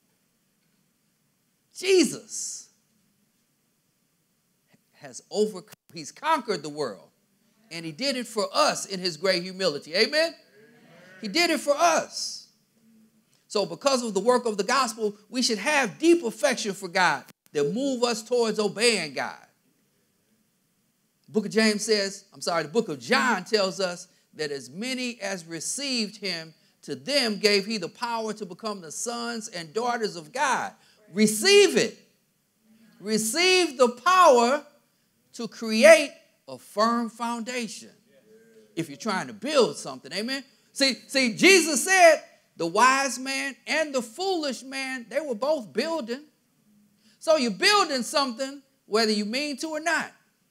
has overcome, he's conquered the world. And he did it for us in his great humility. Amen? He did it for us. So because of the work of the gospel, we should have deep affection for God that move us towards obeying God. The book of John tells us that as many as received him, To them gave he the power to become the sons and daughters of God. Receive it. Receive the power to create a firm foundation. If you're trying to build something, amen? See, Jesus said the wise man and the foolish man, they were both building. So you're building something whether you mean to or not.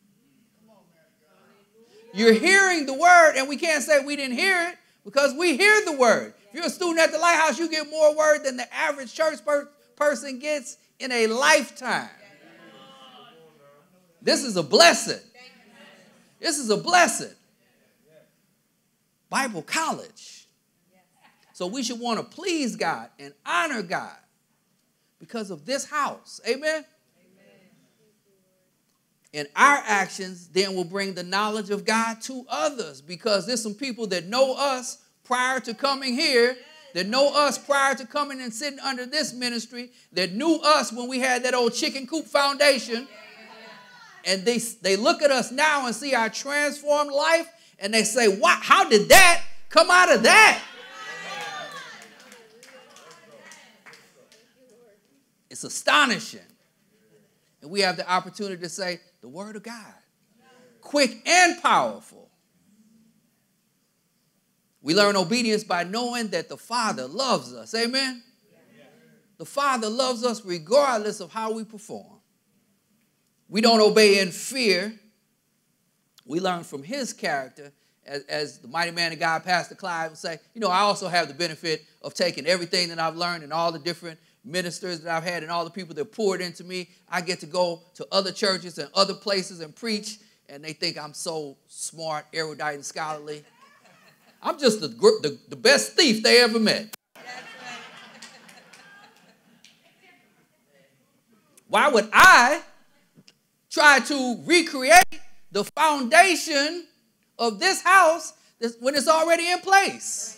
You're hearing the word, and we can't say we didn't hear it because we hear the word. If you're a student at the Lighthouse, you get more word than the average church person gets in a lifetime. This is a blessing. This is a blessing. Bible college. So we should want to please God and honor God because of this house. Amen? And our actions then will bring the knowledge of God to others, because there's some people that know us prior to coming here, that know us prior to coming and sitting under this ministry, that knew us when we had that old chicken coop foundation. And they look at us now and see our transformed life, and they say, "Wow, how did that come out of that?" It's astonishing. And we have the opportunity to say, the word of God, quick and powerful. We learn obedience by knowing that the Father loves us. Amen? The Father loves us regardless of how we perform. We don't obey in fear. We learn from his character, as the mighty man of God, Pastor Clive, would say, I also have the benefit of taking everything that I've learned and all the different ministers that I've had and all the people that poured into me. I get to go to other churches and other places and preach, and they think I'm so smart, erudite, and scholarly. I'm just the best thief they ever met. Why would I try to recreate the foundation of this house when it's already in place?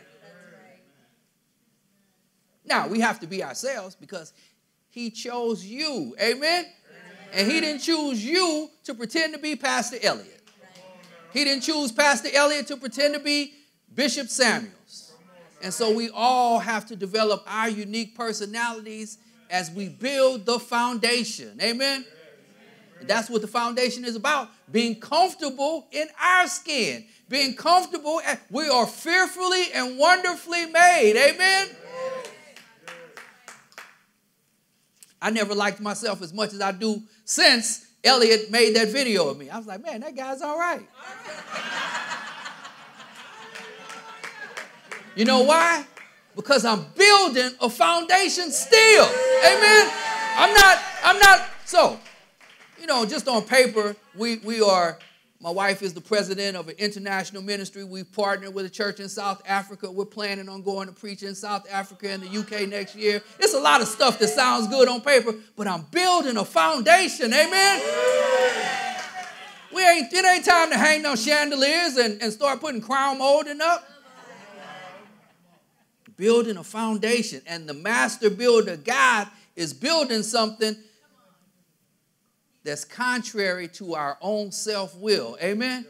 Now, we have to be ourselves because he chose you. Amen? And he didn't choose you to pretend to be Pastor Elliott. He didn't choose Pastor Elliott to pretend to be Bishop Samuels. And so we all have to develop our unique personalities as we build the foundation. Amen? And that's what the foundation is about. Being comfortable in our skin. Being comfortable. We are fearfully and wonderfully made. Amen? I never liked myself as much as I do since Elliot made that video of me. I was like, man, that guy's all right. You know why? Because I'm building a foundation still. Amen? I'm not, so, just on paper, we are, my wife is the president of an international ministry. We've partnered with a church in South Africa. We're planning on going to preach in South Africa and the UK next year. It's a lot of stuff that sounds good on paper, but I'm building a foundation. Amen? It ain't time to hang no chandeliers and start putting crown molding up. Building a foundation. And the master builder, God, is building something that's contrary to our own self-will. Amen?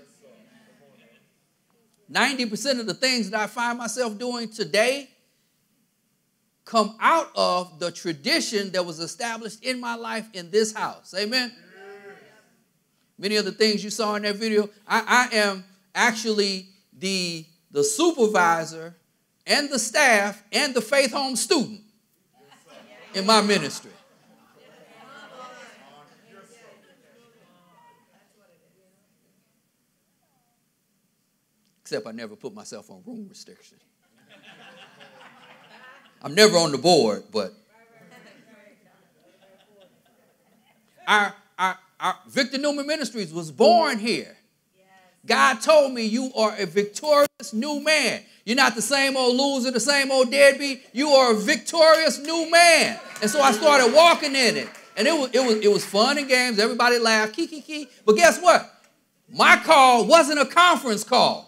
90% of the things that I find myself doing today come out of the tradition that was established in my life in this house. Amen? Many of the things you saw in that video, I am actually the supervisor and the staff and the Faith Home student in my ministry. Except I never put myself on room restriction. I'm never on the board, but our Victor Newman Ministries was born here. God told me you are a victorious new man. You're not the same old loser, the same old deadbeat. You are a victorious new man. And so I started walking in it. And it was fun and games. Everybody laughed, key. But guess what? My call wasn't a conference call.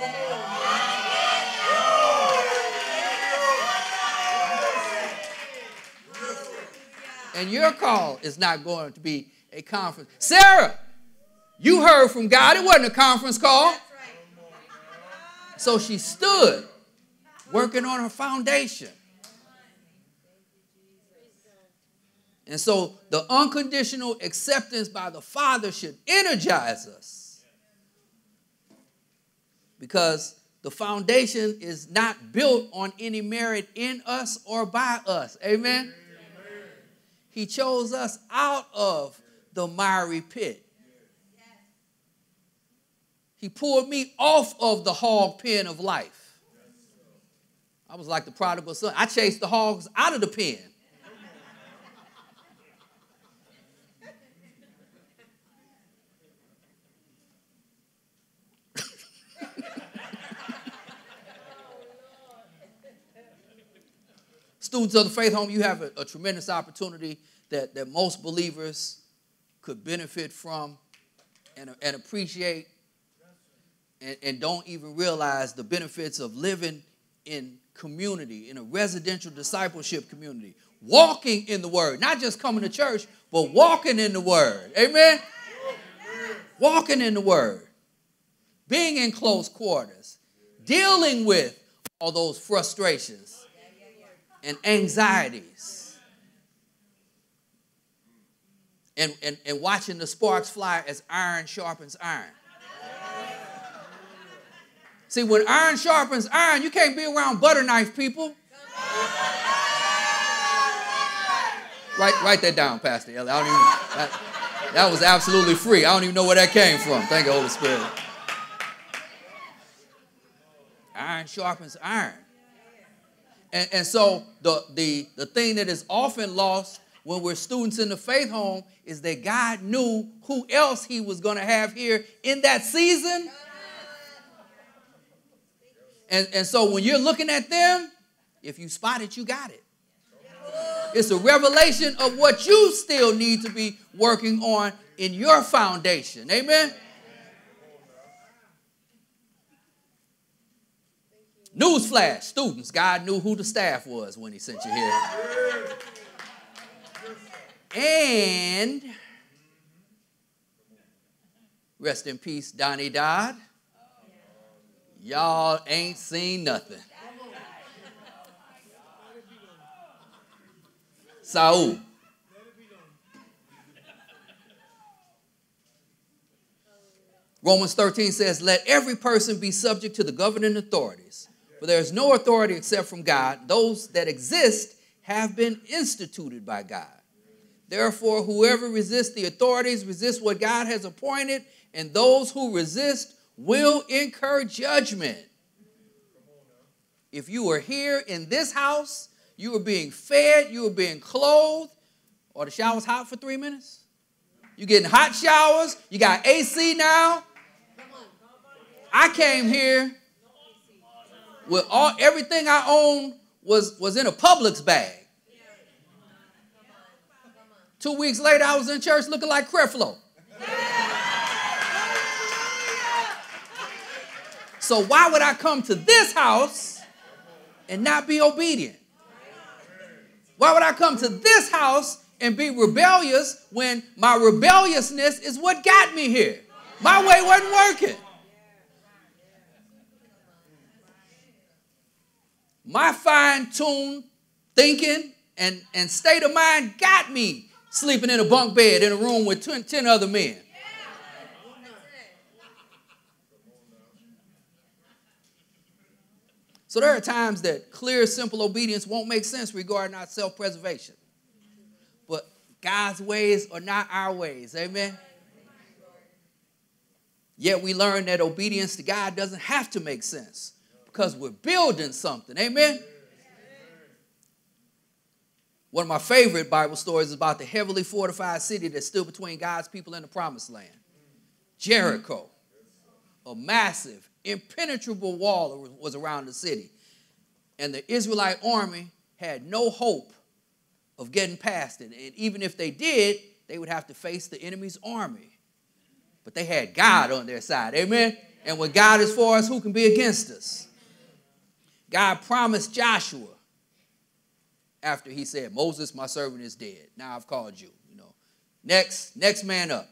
And your call is not going to be a conference. Sarah, you heard from God. It wasn't a conference call. So she stood Working on her foundation. And so the unconditional acceptance by the Father should energize us. Because the foundation is not built on any merit in us or by us. Amen? Amen. He chose us out of the miry pit. He pulled me off of the hog pen of life. I was like the prodigal son. I chased the hogs out of the pen. Students of the Faith Home, you have a tremendous opportunity that most believers could benefit from and appreciate and don't even realize the benefits of living in community, in a residential discipleship community, walking in the Word, not just coming to church, but walking in the Word. Amen? Walking in the Word, being in close quarters, dealing with all those frustrations and anxieties, and watching the sparks fly as iron sharpens iron. See, when iron sharpens iron, you can't be around butter knife people. Write that down, Pastor Ellie. That was absolutely free. I don't even know where that came from. Thank you, Holy Spirit. Iron sharpens iron. And so the thing that is often lost when we're students in the Faith Home is that God knew who else he was going to have here in that season. And so when you're looking at them, if you spot it, you got it. It's a revelation of what you still need to be working on in your foundation. Amen? Newsflash, students, God knew who the staff was when he sent you here. And rest in peace, Donnie Dodd. Y'all ain't seen nothing. Saul. Romans 13 says, let every person be subject to the governing authorities, for there is no authority except from God. Those that exist have been instituted by God. Therefore, whoever resists the authorities resists what God has appointed, and those who resist will incur judgment. If you are here in this house, you are being fed, you are being clothed, or the shower's hot for 3 minutes. You're getting hot showers. You got AC now. I came here with everything I owned was in a Publix bag. 2 weeks later, I was in church looking like Creflo. So why would I come to this house and not be obedient? Why would I come to this house and be rebellious when my rebelliousness is what got me here? My way wasn't working. My fine-tuned thinking and state of mind got me sleeping in a bunk bed in a room with 10 other men. So there are times that clear, simple obedience won't make sense regarding our self-preservation. But God's ways are not our ways. Amen? Yet we learn that obedience to God doesn't have to make sense because we're building something. Amen? One of my favorite Bible stories is about the heavily fortified city that stood between God's people and the promised land. Jericho, a massive, impenetrable wall was around the city. And the Israelite army had no hope of getting past it. And even if they did, they would have to face the enemy's army. But they had God on their side. Amen? And when God is for us, who can be against us? God promised Joshua after he said, Moses, my servant, is dead. Now I've called you. Next man up.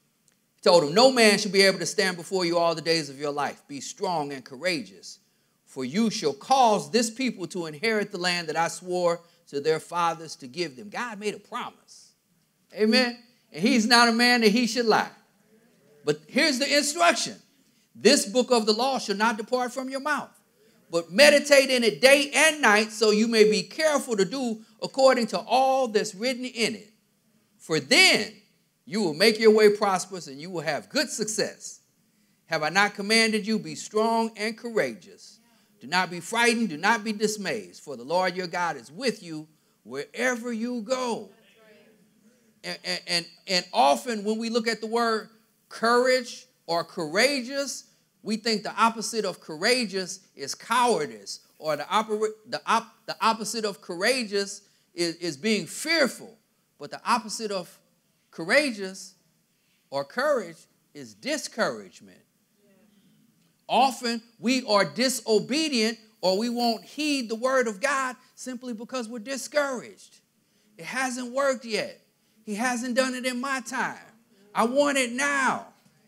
He told him, no man should be able to stand before you all the days of your life. Be strong and courageous, For you shall cause this people to inherit the land that I swore to their fathers to give them. God made a promise. Amen. And he's not a man that he should lie. But here's the instruction. This book of the law shall not depart from your mouth, but meditate in it day and night, so you may be careful to do according to all that's written in it. For then you will make your way prosperous and you will have good success. Have I not commanded you, be strong and courageous? Do not be frightened, do not be dismayed, for the Lord your God is with you wherever you go. And often when we look at the word courage or courageous, we think the opposite of courageous is cowardice, or the opposite of courageous is being fearful. But the opposite of courageous or courage is discouragement. Often we are disobedient, or we won't heed the word of God simply because we're discouraged. It hasn't worked yet. He hasn't done it in my time. I want it now.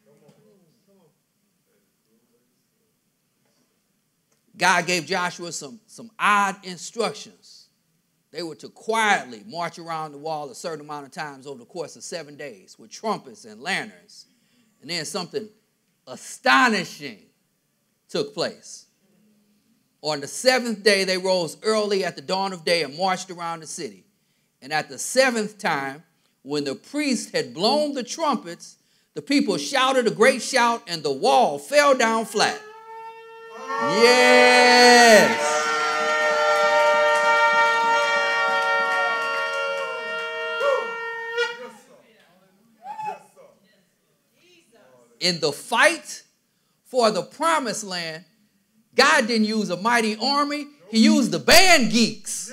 God gave Joshua some odd instructions. They were to quietly march around the wall a certain amount of times over the course of 7 days with trumpets and lanterns. And then something astonishing took place. On the 7th day, they rose early at the dawn of day and marched around the city. And at the 7th time, when the priest had blown the trumpets, the people shouted a great shout, and the wall fell down flat. Yes. In the fight for the promised land, God didn't use a mighty army. He used the band geeks.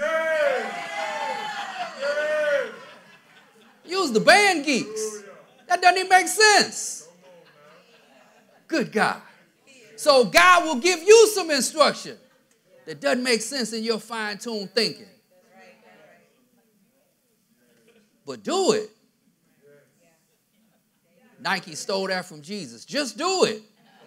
He used the band geeks. That doesn't even make sense. Good God. So God will give you some instruction that doesn't make sense in your fine-tuned thinking. But do it. Nike stole that from Jesus. Just do it.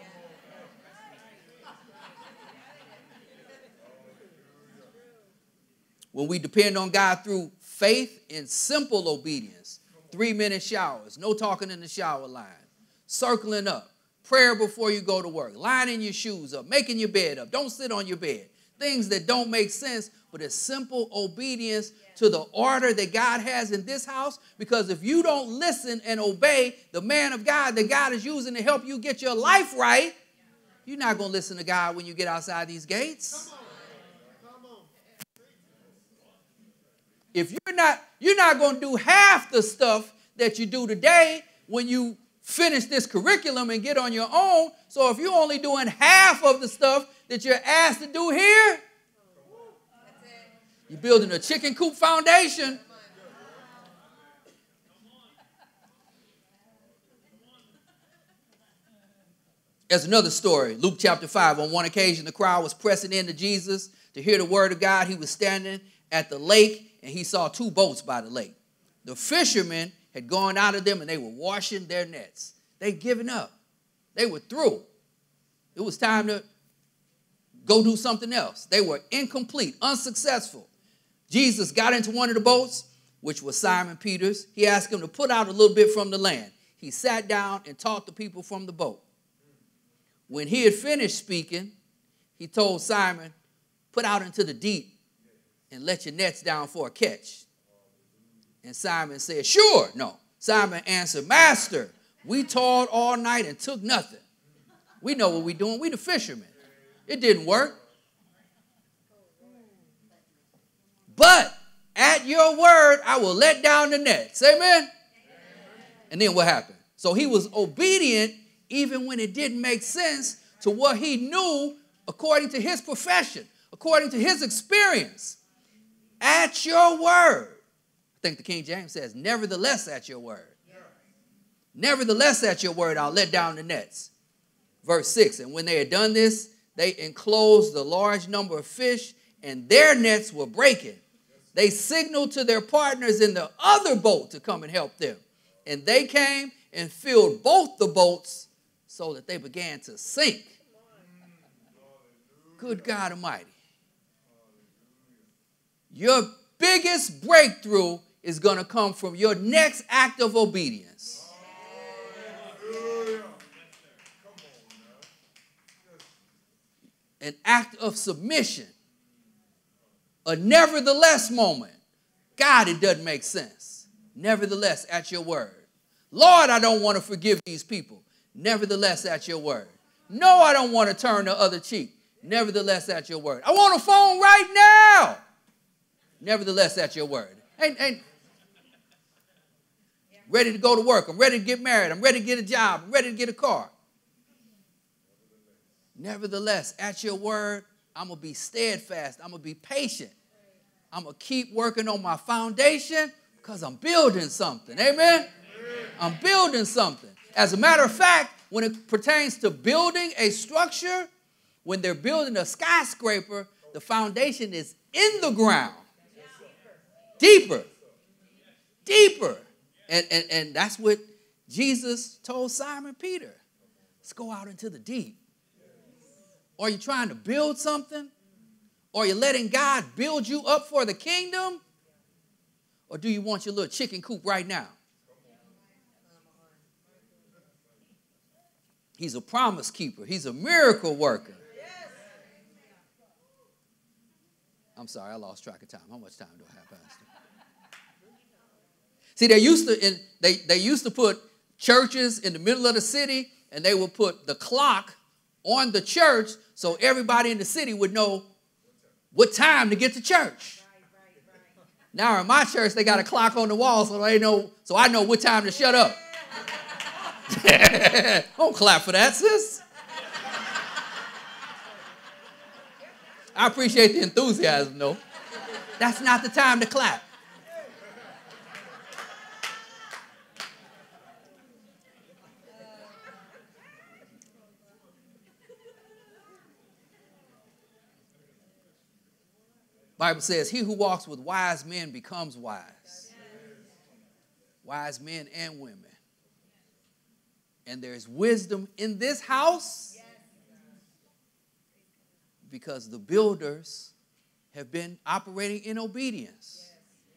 When we depend on God through faith in simple obedience, 3-minute showers, no talking in the shower line, circling up, prayer before you go to work, lining your shoes up, making your bed up, don't sit on your bed, things that don't make sense, but it's simple obedience to the order that God has in this house. Because if you don't listen and obey the man of God that God is using to help you get your life right, you're not going to listen to God when you get outside these gates. If you're not going to do half the stuff that you do today when you finish this curriculum and get on your own. So if you're only doing half of the stuff that you're asked to do here, you're building a chicken coop foundation. There's another story, Luke chapter 5. On one occasion, the crowd was pressing into Jesus to hear the word of God. He was standing at the lake, and he saw 2 boats by the lake. The fishermen had gone out of them, and they were washing their nets. They'd given up. They were through. It was time to go do something else. They were incomplete, unsuccessful. Jesus got into one of the boats, which was Simon Peter's. He asked him to put out a little bit from the land. He sat down and taught the people from the boat. When he had finished speaking, he told Simon, put out into the deep and let your nets down for a catch. And Simon said, sure. No. Simon answered, Master, we toiled all night and took nothing. We know what we're doing. We the fishermen. It didn't work. But at your word, I will let down the nets. Amen? And then what happened? So he was obedient even when it didn't make sense to what he knew according to his profession, according to his experience. At your word. I think the King James says, nevertheless at your word. Nevertheless at your word, I'll let down the nets. Verse 6, and when they had done this, they enclosed a large number of fish, and their nets were breaking. They signaled to their partners in the other boat to come and help them. And they came and filled both the boats so that they began to sink. Good God Almighty. Your biggest breakthrough is going to come from your next act of obedience. An act of submission. A nevertheless moment. God, it doesn't make sense. Nevertheless, at your word. Lord, I don't want to forgive these people. Nevertheless, at your word. No, I don't want to turn the other cheek. Nevertheless, at your word. I want a phone right now. Nevertheless, at your word. Ain't ready to go to work. I'm ready to get married. I'm ready to get a job. I'm ready to get a car. Nevertheless, at your word, I'm going to be steadfast. I'm going to be patient. I'm going to keep working on my foundation because I'm building something. Amen? I'm building something. As a matter of fact, when it pertains to building a structure, when they're building a skyscraper, the foundation is in the ground. Deeper. Deeper. And that's what Jesus told Simon Peter. Let's go out into the deep. Are you trying to build something? Or are you letting God build you up for the kingdom? Or do you want your little chicken coop right now? He's a promise keeper. He's a miracle worker. I'm sorry, I lost track of time. How much time do I have, Pastor? See, they used to put churches in the middle of the city, and they would put the clock on the church so everybody in the city would know what time to get to church. Now in my church, they got a clock on the wall so I know what time to shut up. Don't clap for that, sis. I appreciate the enthusiasm, though. That's not the time to clap. Bible says, he who walks with wise men becomes wise. Wise men and women. And there's wisdom in this house because the builders have been operating in obedience.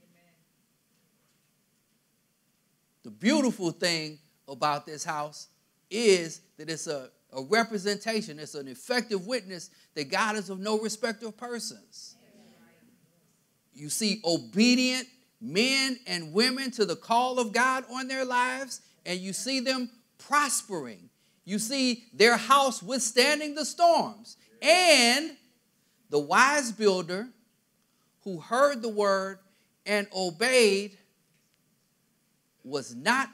The beautiful thing about this house is that it's a representation, it's an effective witness that God is of no respecter of persons. You see obedient men and women to the call of God on their lives, and you see them prospering. You see their house withstanding the storms. And the wise builder who heard the word and obeyed was not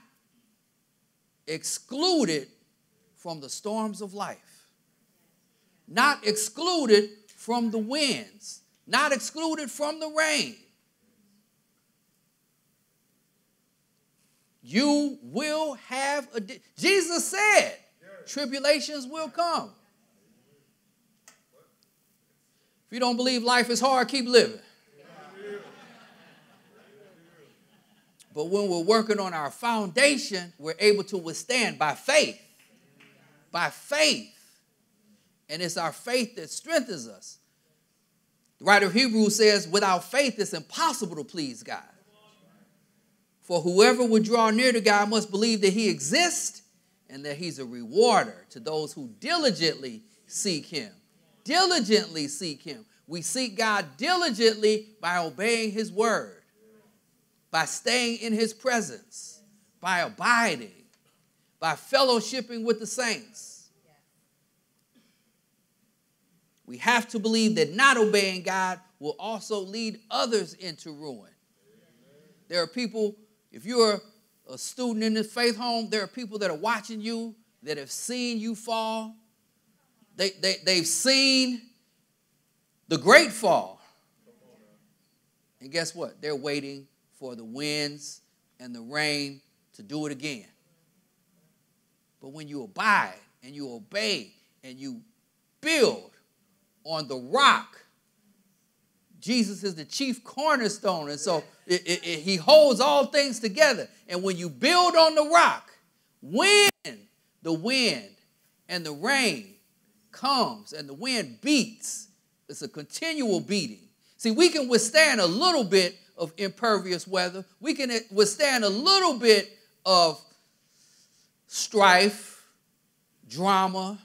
excluded from the storms of life. Not excluded from the winds. Not excluded from the rain. You will have Jesus said, tribulations will come. If you don't believe life is hard, keep living. But when we're working on our foundation, we're able to withstand by faith. By faith. And it's our faith that strengthens us. The writer of Hebrews says, without faith, it's impossible to please God. For whoever would draw near to God must believe that he exists and that he's a rewarder to those who diligently seek him. Diligently seek him. We seek God diligently by obeying his word, by staying in his presence, by abiding, by fellowshipping with the saints. We have to believe that not obeying God will also lead others into ruin. There are people, if you're a student in this faith home, there are people that are watching you, that have seen you fall. They've seen the great fall. And guess what? They're waiting for the winds and the rain to do it again. But when you abide and you obey and you build on the rock, Jesus is the chief cornerstone. And so he holds all things together. And when you build on the rock, when the wind and the rain comes and the wind beats, it's a continual beating. See, we can withstand a little bit of impervious weather. We can withstand a little bit of strife, drama,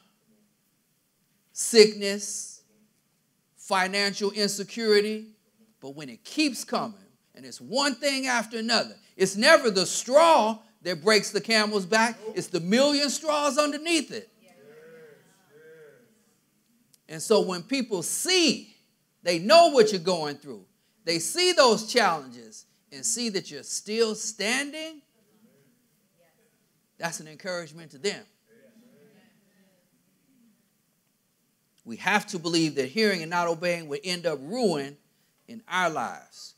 sickness, financial insecurity. But when it keeps coming, and it's one thing after another, it's never the straw that breaks the camel's back. It's the million straws underneath it. And so when people see, they know what you're going through. They see those challenges and see that you're still standing. That's an encouragement to them. We have to believe that hearing and not obeying would end up ruin in our lives.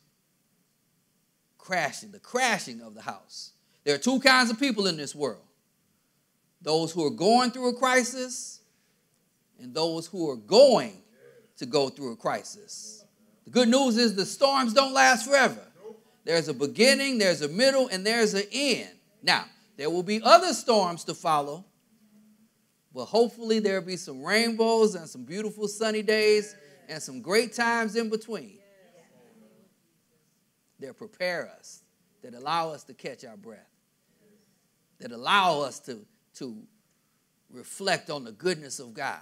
The crashing of the house. There are two kinds of people in this world. Those who are going through a crisis and those who are going to go through a crisis. The good news is the storms don't last forever. There's a beginning, there's a middle, and there's an end. Now, there will be other storms to follow, but hopefully there will be some rainbows and some beautiful sunny days and some great times in between. That prepare us, that allow us to catch our breath, that allow us to reflect on the goodness of God.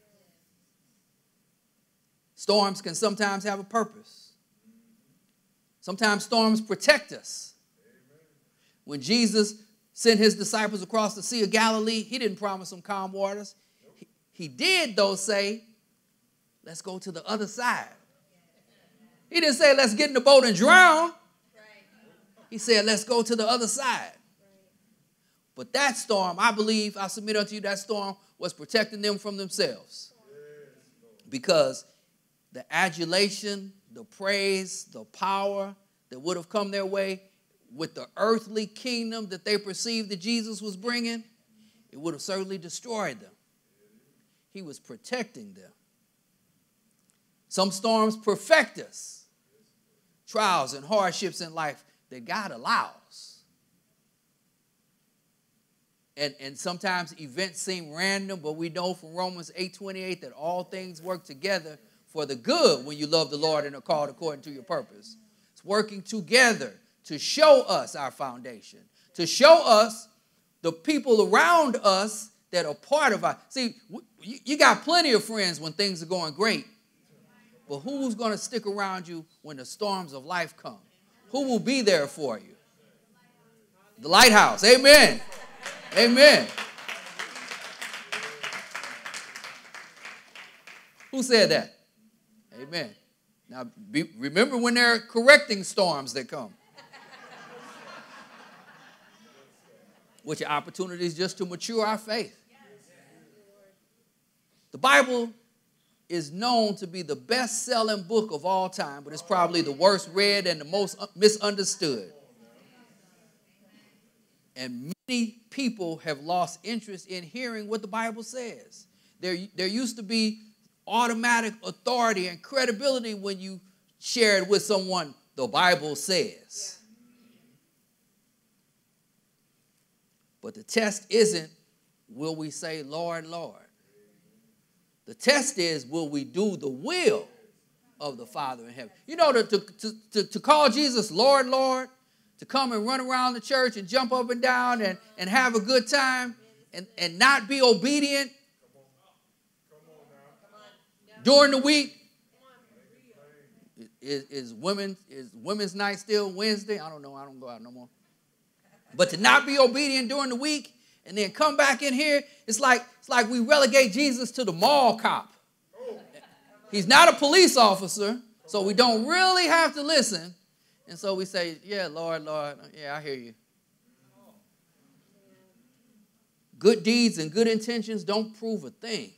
Storms can sometimes have a purpose. Sometimes storms protect us. When Jesus sent his disciples across the Sea of Galilee, he didn't promise them calm waters. He did, though, say, let's go to the other side. He didn't say, let's get in the boat and drown. He said, let's go to the other side. But that storm, I believe, I submit unto you, that storm was protecting them from themselves. Because the adulation, the praise, the power that would have come their way with the earthly kingdom that they perceived that Jesus was bringing, it would have certainly destroyed them. He was protecting them. Some storms perfect us. Trials and hardships in life that God allows. And sometimes events seem random, but we know from Romans 8:28 that all things work together for the good when you love the Lord and are called according to your purpose. It's working together to show us our foundation, to show us the people around us that are part of our. See, you got plenty of friends when things are going great, but who's going to stick around you when the storms of life come? Who will be there for you? The Lighthouse. Amen. Amen. Who said that? Amen. Now, remember when there are correcting storms that come, which are opportunities just to mature our faith. The Bible is known to be the best-selling book of all time, but it's probably the worst read and the most misunderstood. And many people have lost interest in hearing what the Bible says. There used to be automatic authority and credibility when you shared with someone, the Bible says. But the test isn't, will we say, Lord, Lord? The test is, will we do the will of the Father in heaven? You know, to call Jesus Lord, Lord, to come and run around the church and jump up and down and have a good time and not be obedient during the week. Is Women's Night still Wednesday? I don't know. I don't go out no more. But to not be obedient during the week and then come back in here, it's like we relegate Jesus to the mall cop. He's not a police officer, so we don't really have to listen. And so we say, yeah, Lord, Lord, yeah, I hear you. Good deeds and good intentions don't prove a thing.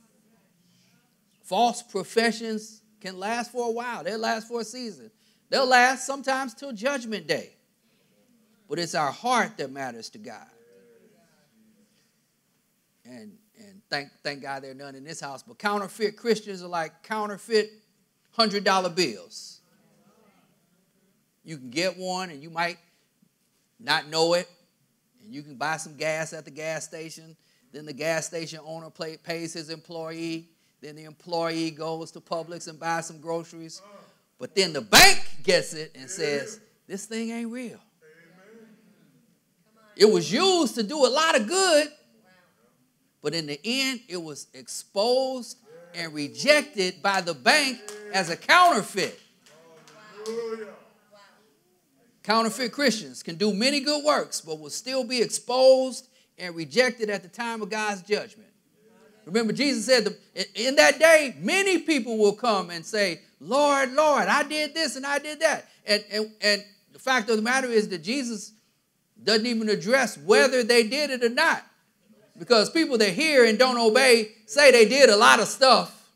False professions can last for a while. They'll last for a season. They'll last sometimes till Judgment Day. But it's our heart that matters to God. And thank God there are none in this house. But counterfeit Christians are like counterfeit $100 bills. You can get one and you might not know it. And you can buy some gas at the gas station Then the gas station owner pays his employee. Then the employee goes to Publix and buys some groceries. But then the bank gets it and says, this thing ain't real. It was used to do a lot of good, but in the end, it was exposed and rejected by the bank as a counterfeit. Counterfeit Christians can do many good works, but will still be exposed and rejected at the time of God's judgment. Remember, Jesus said, in that day, many people will come and say, Lord, Lord, I did this and I did that. And the fact of the matter is that Jesus doesn't even address whether they did it or not. Because people that hear and don't obey say they did a lot of stuff.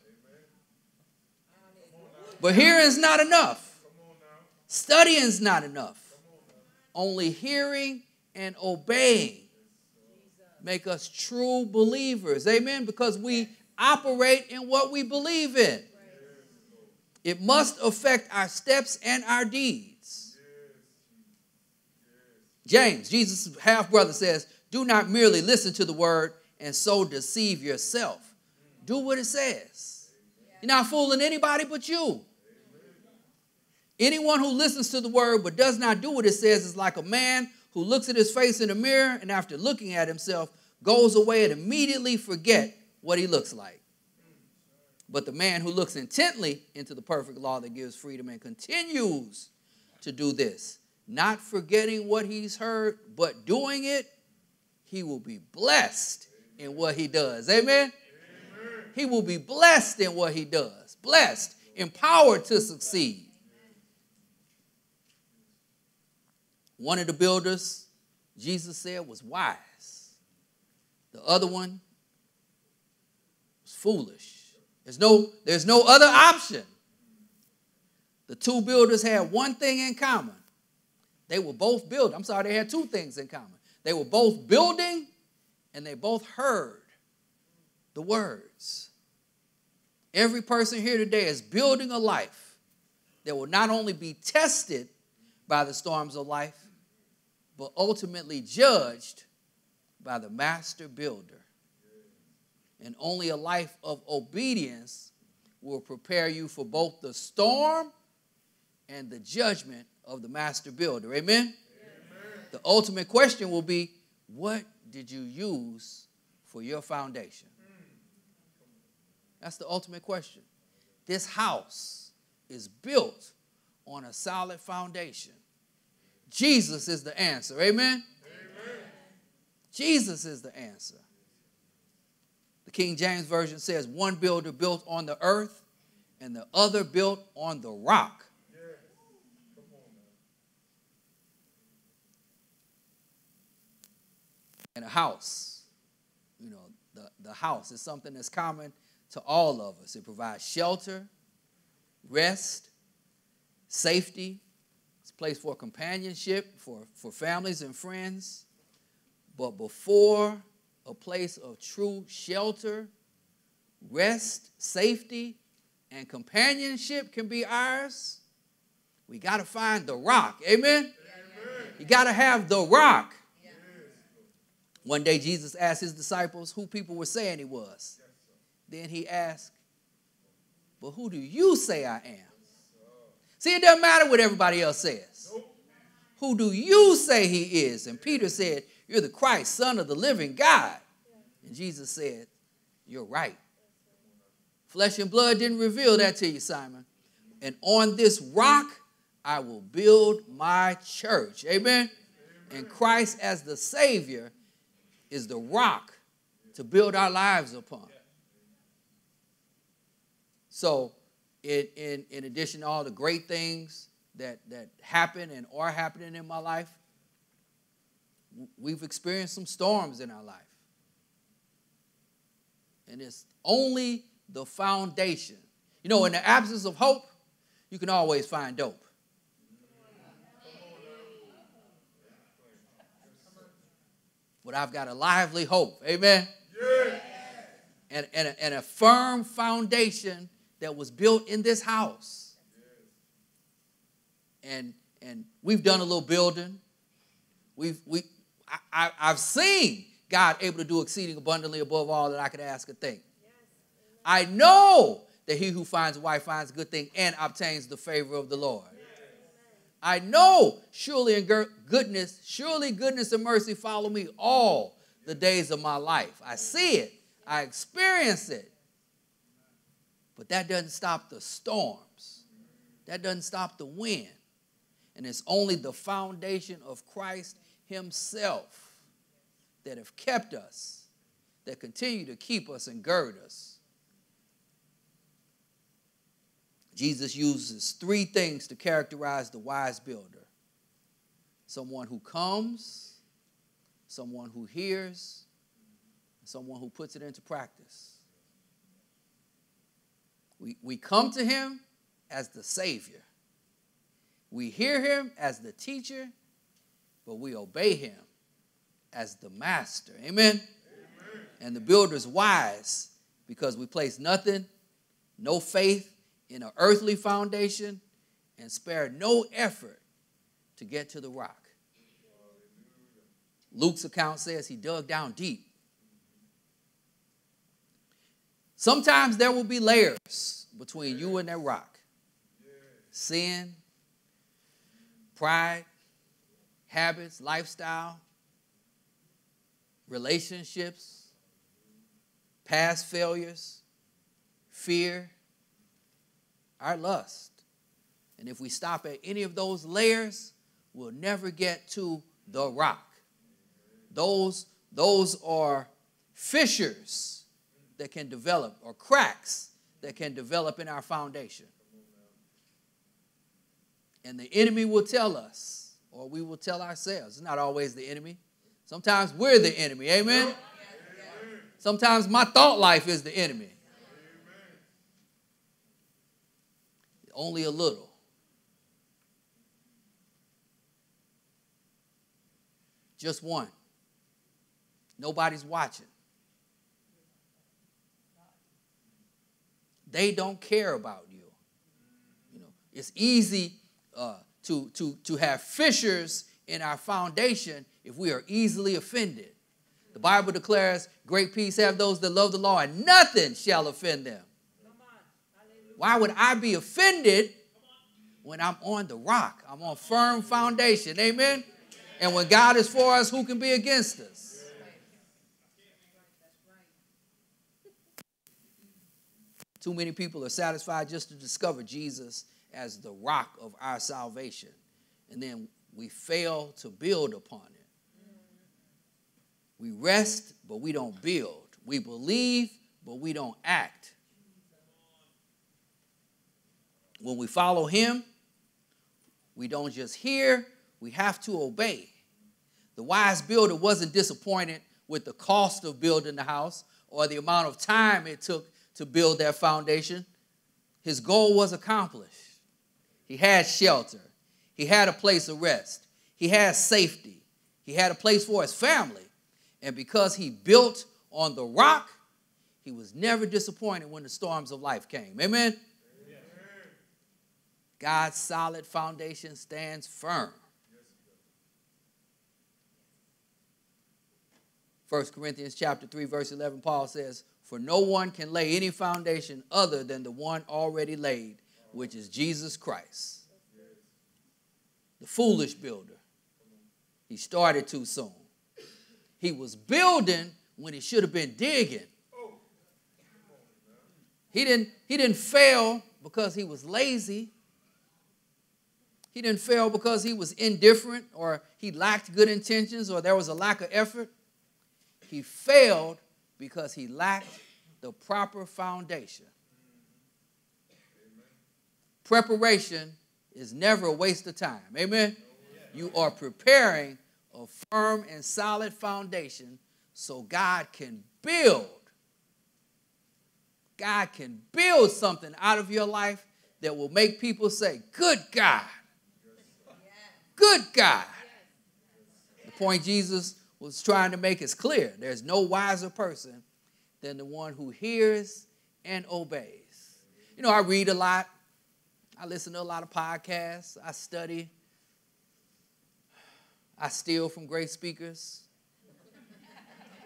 But hearing's not enough. Studying's not enough. Only hearing and obeying make us true believers. Amen? Because we operate in what we believe in. It must affect our steps and our deeds. James, Jesus' half-brother, says, do not merely listen to the word and so deceive yourself. Do what it says. You're not fooling anybody but you. Anyone who listens to the word but does not do what it says is like a man who looks at his face in a mirror and after looking at himself goes away and immediately forget what he looks like. But the man who looks intently into the perfect law that gives freedom and continues to do this, not forgetting what he's heard, but doing it, he will be blessed in what he does. Amen? Amen. He will be blessed in what he does. Blessed, empowered to succeed. One of the builders, Jesus said, was wise. The other one was foolish. There's no other option. The two builders had one thing in common. They were both building. They had two things in common. They were both building and they both heard the words. Every person here today is building a life that will not only be tested by the storms of life, but ultimately judged by the master builder. And only a life of obedience will prepare you for both the storm and the judgment of the master builder. Amen? Amen. The ultimate question will be, what did you use for your foundation? That's the ultimate question. This house is built on a solid foundation. Jesus is the answer. Amen? Amen. Jesus is the answer. The King James Version says, one builder built on the earth and the other built on the rock. Yeah. Come on, man. And a house, the house is something that's common to all of us. It provides shelter, rest, safety. It's a place for companionship, for families and friends. But before a place of true shelter, rest, safety, and companionship can be ours, we got to find the rock. Amen? Amen. You got to have the rock. Yes. One day Jesus asked his disciples who people were saying he was. Yes, then he asked, but who do you say I am? See, it doesn't matter what everybody else says. Nope. Who do you say he is? And Peter said, you're the Christ, Son of the living God. And Jesus said, you're right. Flesh and blood didn't reveal that to you, Simon. And on this rock, I will build my church. Amen? And Christ as the Savior is the rock to build our lives upon. So, in addition to all the great things that happen and are happening in my life, we've experienced some storms in our life. And it's only the foundation. In the absence of hope, you can always find dope. But I've got a lively hope. Amen? Yes. And a firm foundation that was built in this house. And we've done a little building. I've seen God able to do exceeding abundantly above all that I could ask or think. I know that he who finds a wife finds a good thing and obtains the favor of the Lord. I know surely goodness and mercy follow me all the days of my life. I see it. I experience it. But that doesn't stop the storms. That doesn't stop the wind. And it's only the foundation of Christ himself that have kept us, that continue to keep us and gird us. Jesus uses three things to characterize the wise builder: someone who comes, someone who hears, and someone who puts it into practice. We come to him as the Savior. We hear him as the teacher, but we obey him as the master. Amen? Amen. And the builder's wise because we place nothing, no faith in an earthly foundation and spare no effort to get to the rock. Luke's account says he dug down deep. Sometimes there will be layers between you and that rock. Sin, pride, habits, lifestyle, relationships, past failures, fear, our lust. And if we stop at any of those layers, we'll never get to the rock. Those are fissures that can develop, or cracks that can develop in our foundation. And the enemy will tell us, or we will tell ourselves. It's not always the enemy. Sometimes we're the enemy. Amen? Sometimes my thought life is the enemy. Only a little. Just one. Nobody's watching. They don't care about you. You know, it's easy to have fissures in our foundation if we are easily offended. The Bible declares, great peace have those that love the law, and nothing shall offend them. Why would I be offended when I'm on the rock? I'm on firm foundation. Amen? And when God is for us, who can be against us? Too many people are satisfied just to discover Jesus as the rock of our salvation. And then we fail to build upon it. We rest, but we don't build. We believe, but we don't act. When we follow him, we don't just hear, we have to obey. The wise builder wasn't disappointed with the cost of building the house or the amount of time it took to build that foundation. His goal was accomplished. He had shelter. He had a place of rest. He had safety. He had a place for his family. And because he built on the rock, he was never disappointed when the storms of life came. Amen? Amen. God's solid foundation stands firm. 1 Corinthians chapter 3, verse 11, Paul says, for no one can lay any foundation other than the one already laid, which is Jesus Christ. The foolish builder. He started too soon. He was building when he should have been digging. He didn't fail because he was lazy. He didn't fail because he was indifferent or he lacked good intentions or there was a lack of effort. He failed because he lacked the proper foundation. Preparation is never a waste of time. Amen? You are preparing a firm and solid foundation so God can build. God can build something out of your life that will make people say, good God. Good God. The point Jesus was trying to make is clear. There's no wiser person than the one who hears and obeys. You know, I read a lot. I listen to a lot of podcasts. I study. I steal from great speakers.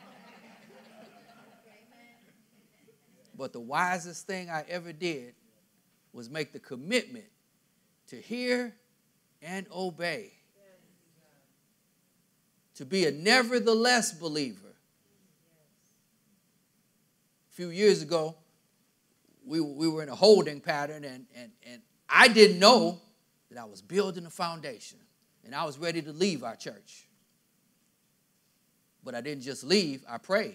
But the wisest thing I ever did was make the commitment to hear and obey. To be a nevertheless believer. A few years ago, we were in a holding pattern, and I didn't know that I was building a foundation. And I was ready to leave our church. But I didn't just leave, I prayed.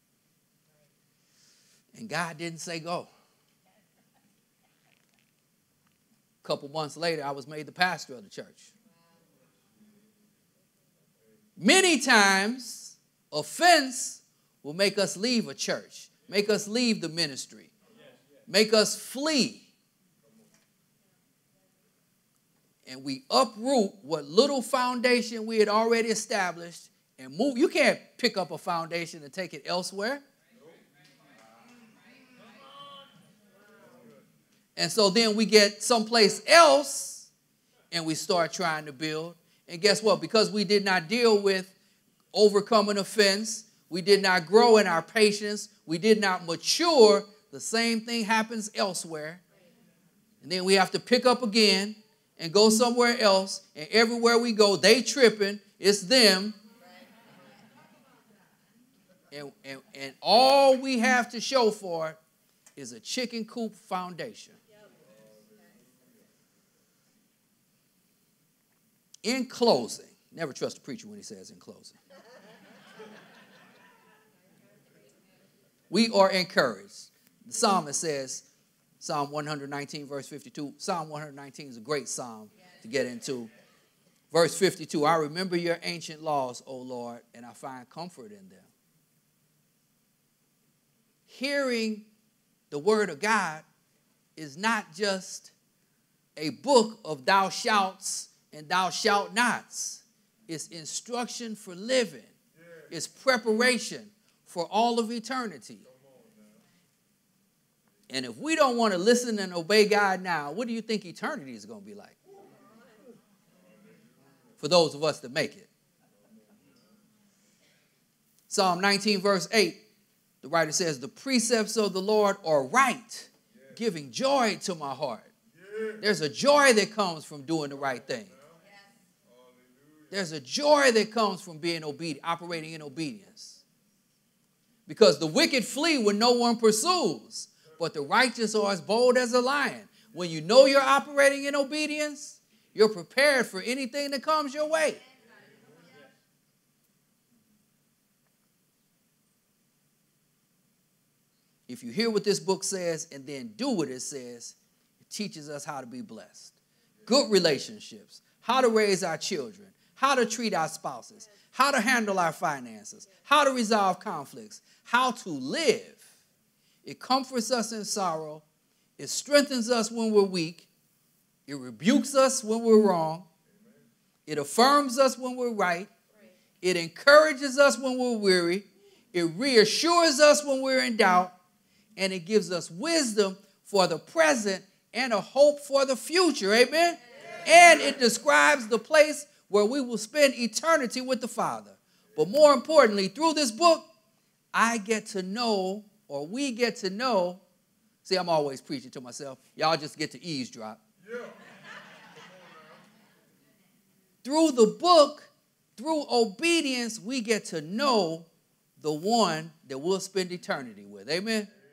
And God didn't say go. A couple months later, I was made the pastor of the church. Many times, offense will make us leave a church, make us leave the ministry, make us flee. And we uproot what little foundation we had already established and move. You can't pick up a foundation and take it elsewhere. And so then we get someplace else and we start trying to build. And guess what? Because we did not deal with overcoming offense, we did not grow in our patience, we did not mature, the same thing happens elsewhere. And then we have to pick up again and go somewhere else. And everywhere we go, they tripping, it's them. And all we have to show for it is a chicken coop foundation. In closing, never trust a preacher when he says in closing. We are encouraged. The psalmist says, Psalm 119, verse 52. Psalm 119 is a great psalm to get into. Verse 52, I remember your ancient laws, O Lord, and I find comfort in them. Hearing the word of God is not just a book of thou shalts and thou shalt nots. It's instruction for living. It's preparation for all of eternity. And if we don't want to listen and obey God now, what do you think eternity is going to be like? For those of us that make it. Psalm 19, verse 8, the writer says, the precepts of the Lord are right, giving joy to my heart. There's a joy that comes from doing the right thing. There's a joy that comes from being obedient, operating in obedience. Because the wicked flee when no one pursues, but the righteous are as bold as a lion. When you know you're operating in obedience, you're prepared for anything that comes your way. If you hear what this book says and then do what it says, it teaches us how to be blessed. Good relationships, how to raise our children, how to treat our spouses, how to handle our finances, how to resolve conflicts, how to live. It comforts us in sorrow. It strengthens us when we're weak. It rebukes us when we're wrong. It affirms us when we're right. It encourages us when we're weary. It reassures us when we're in doubt. And it gives us wisdom for the present and a hope for the future. Amen? And it describes the place where we will spend eternity with the Father. But more importantly, through this book, I get to know, or we get to know. See, I'm always preaching to myself. Y'all just get to eavesdrop. Yeah. Through the book, through obedience, we get to know the one that we'll spend eternity with. Amen?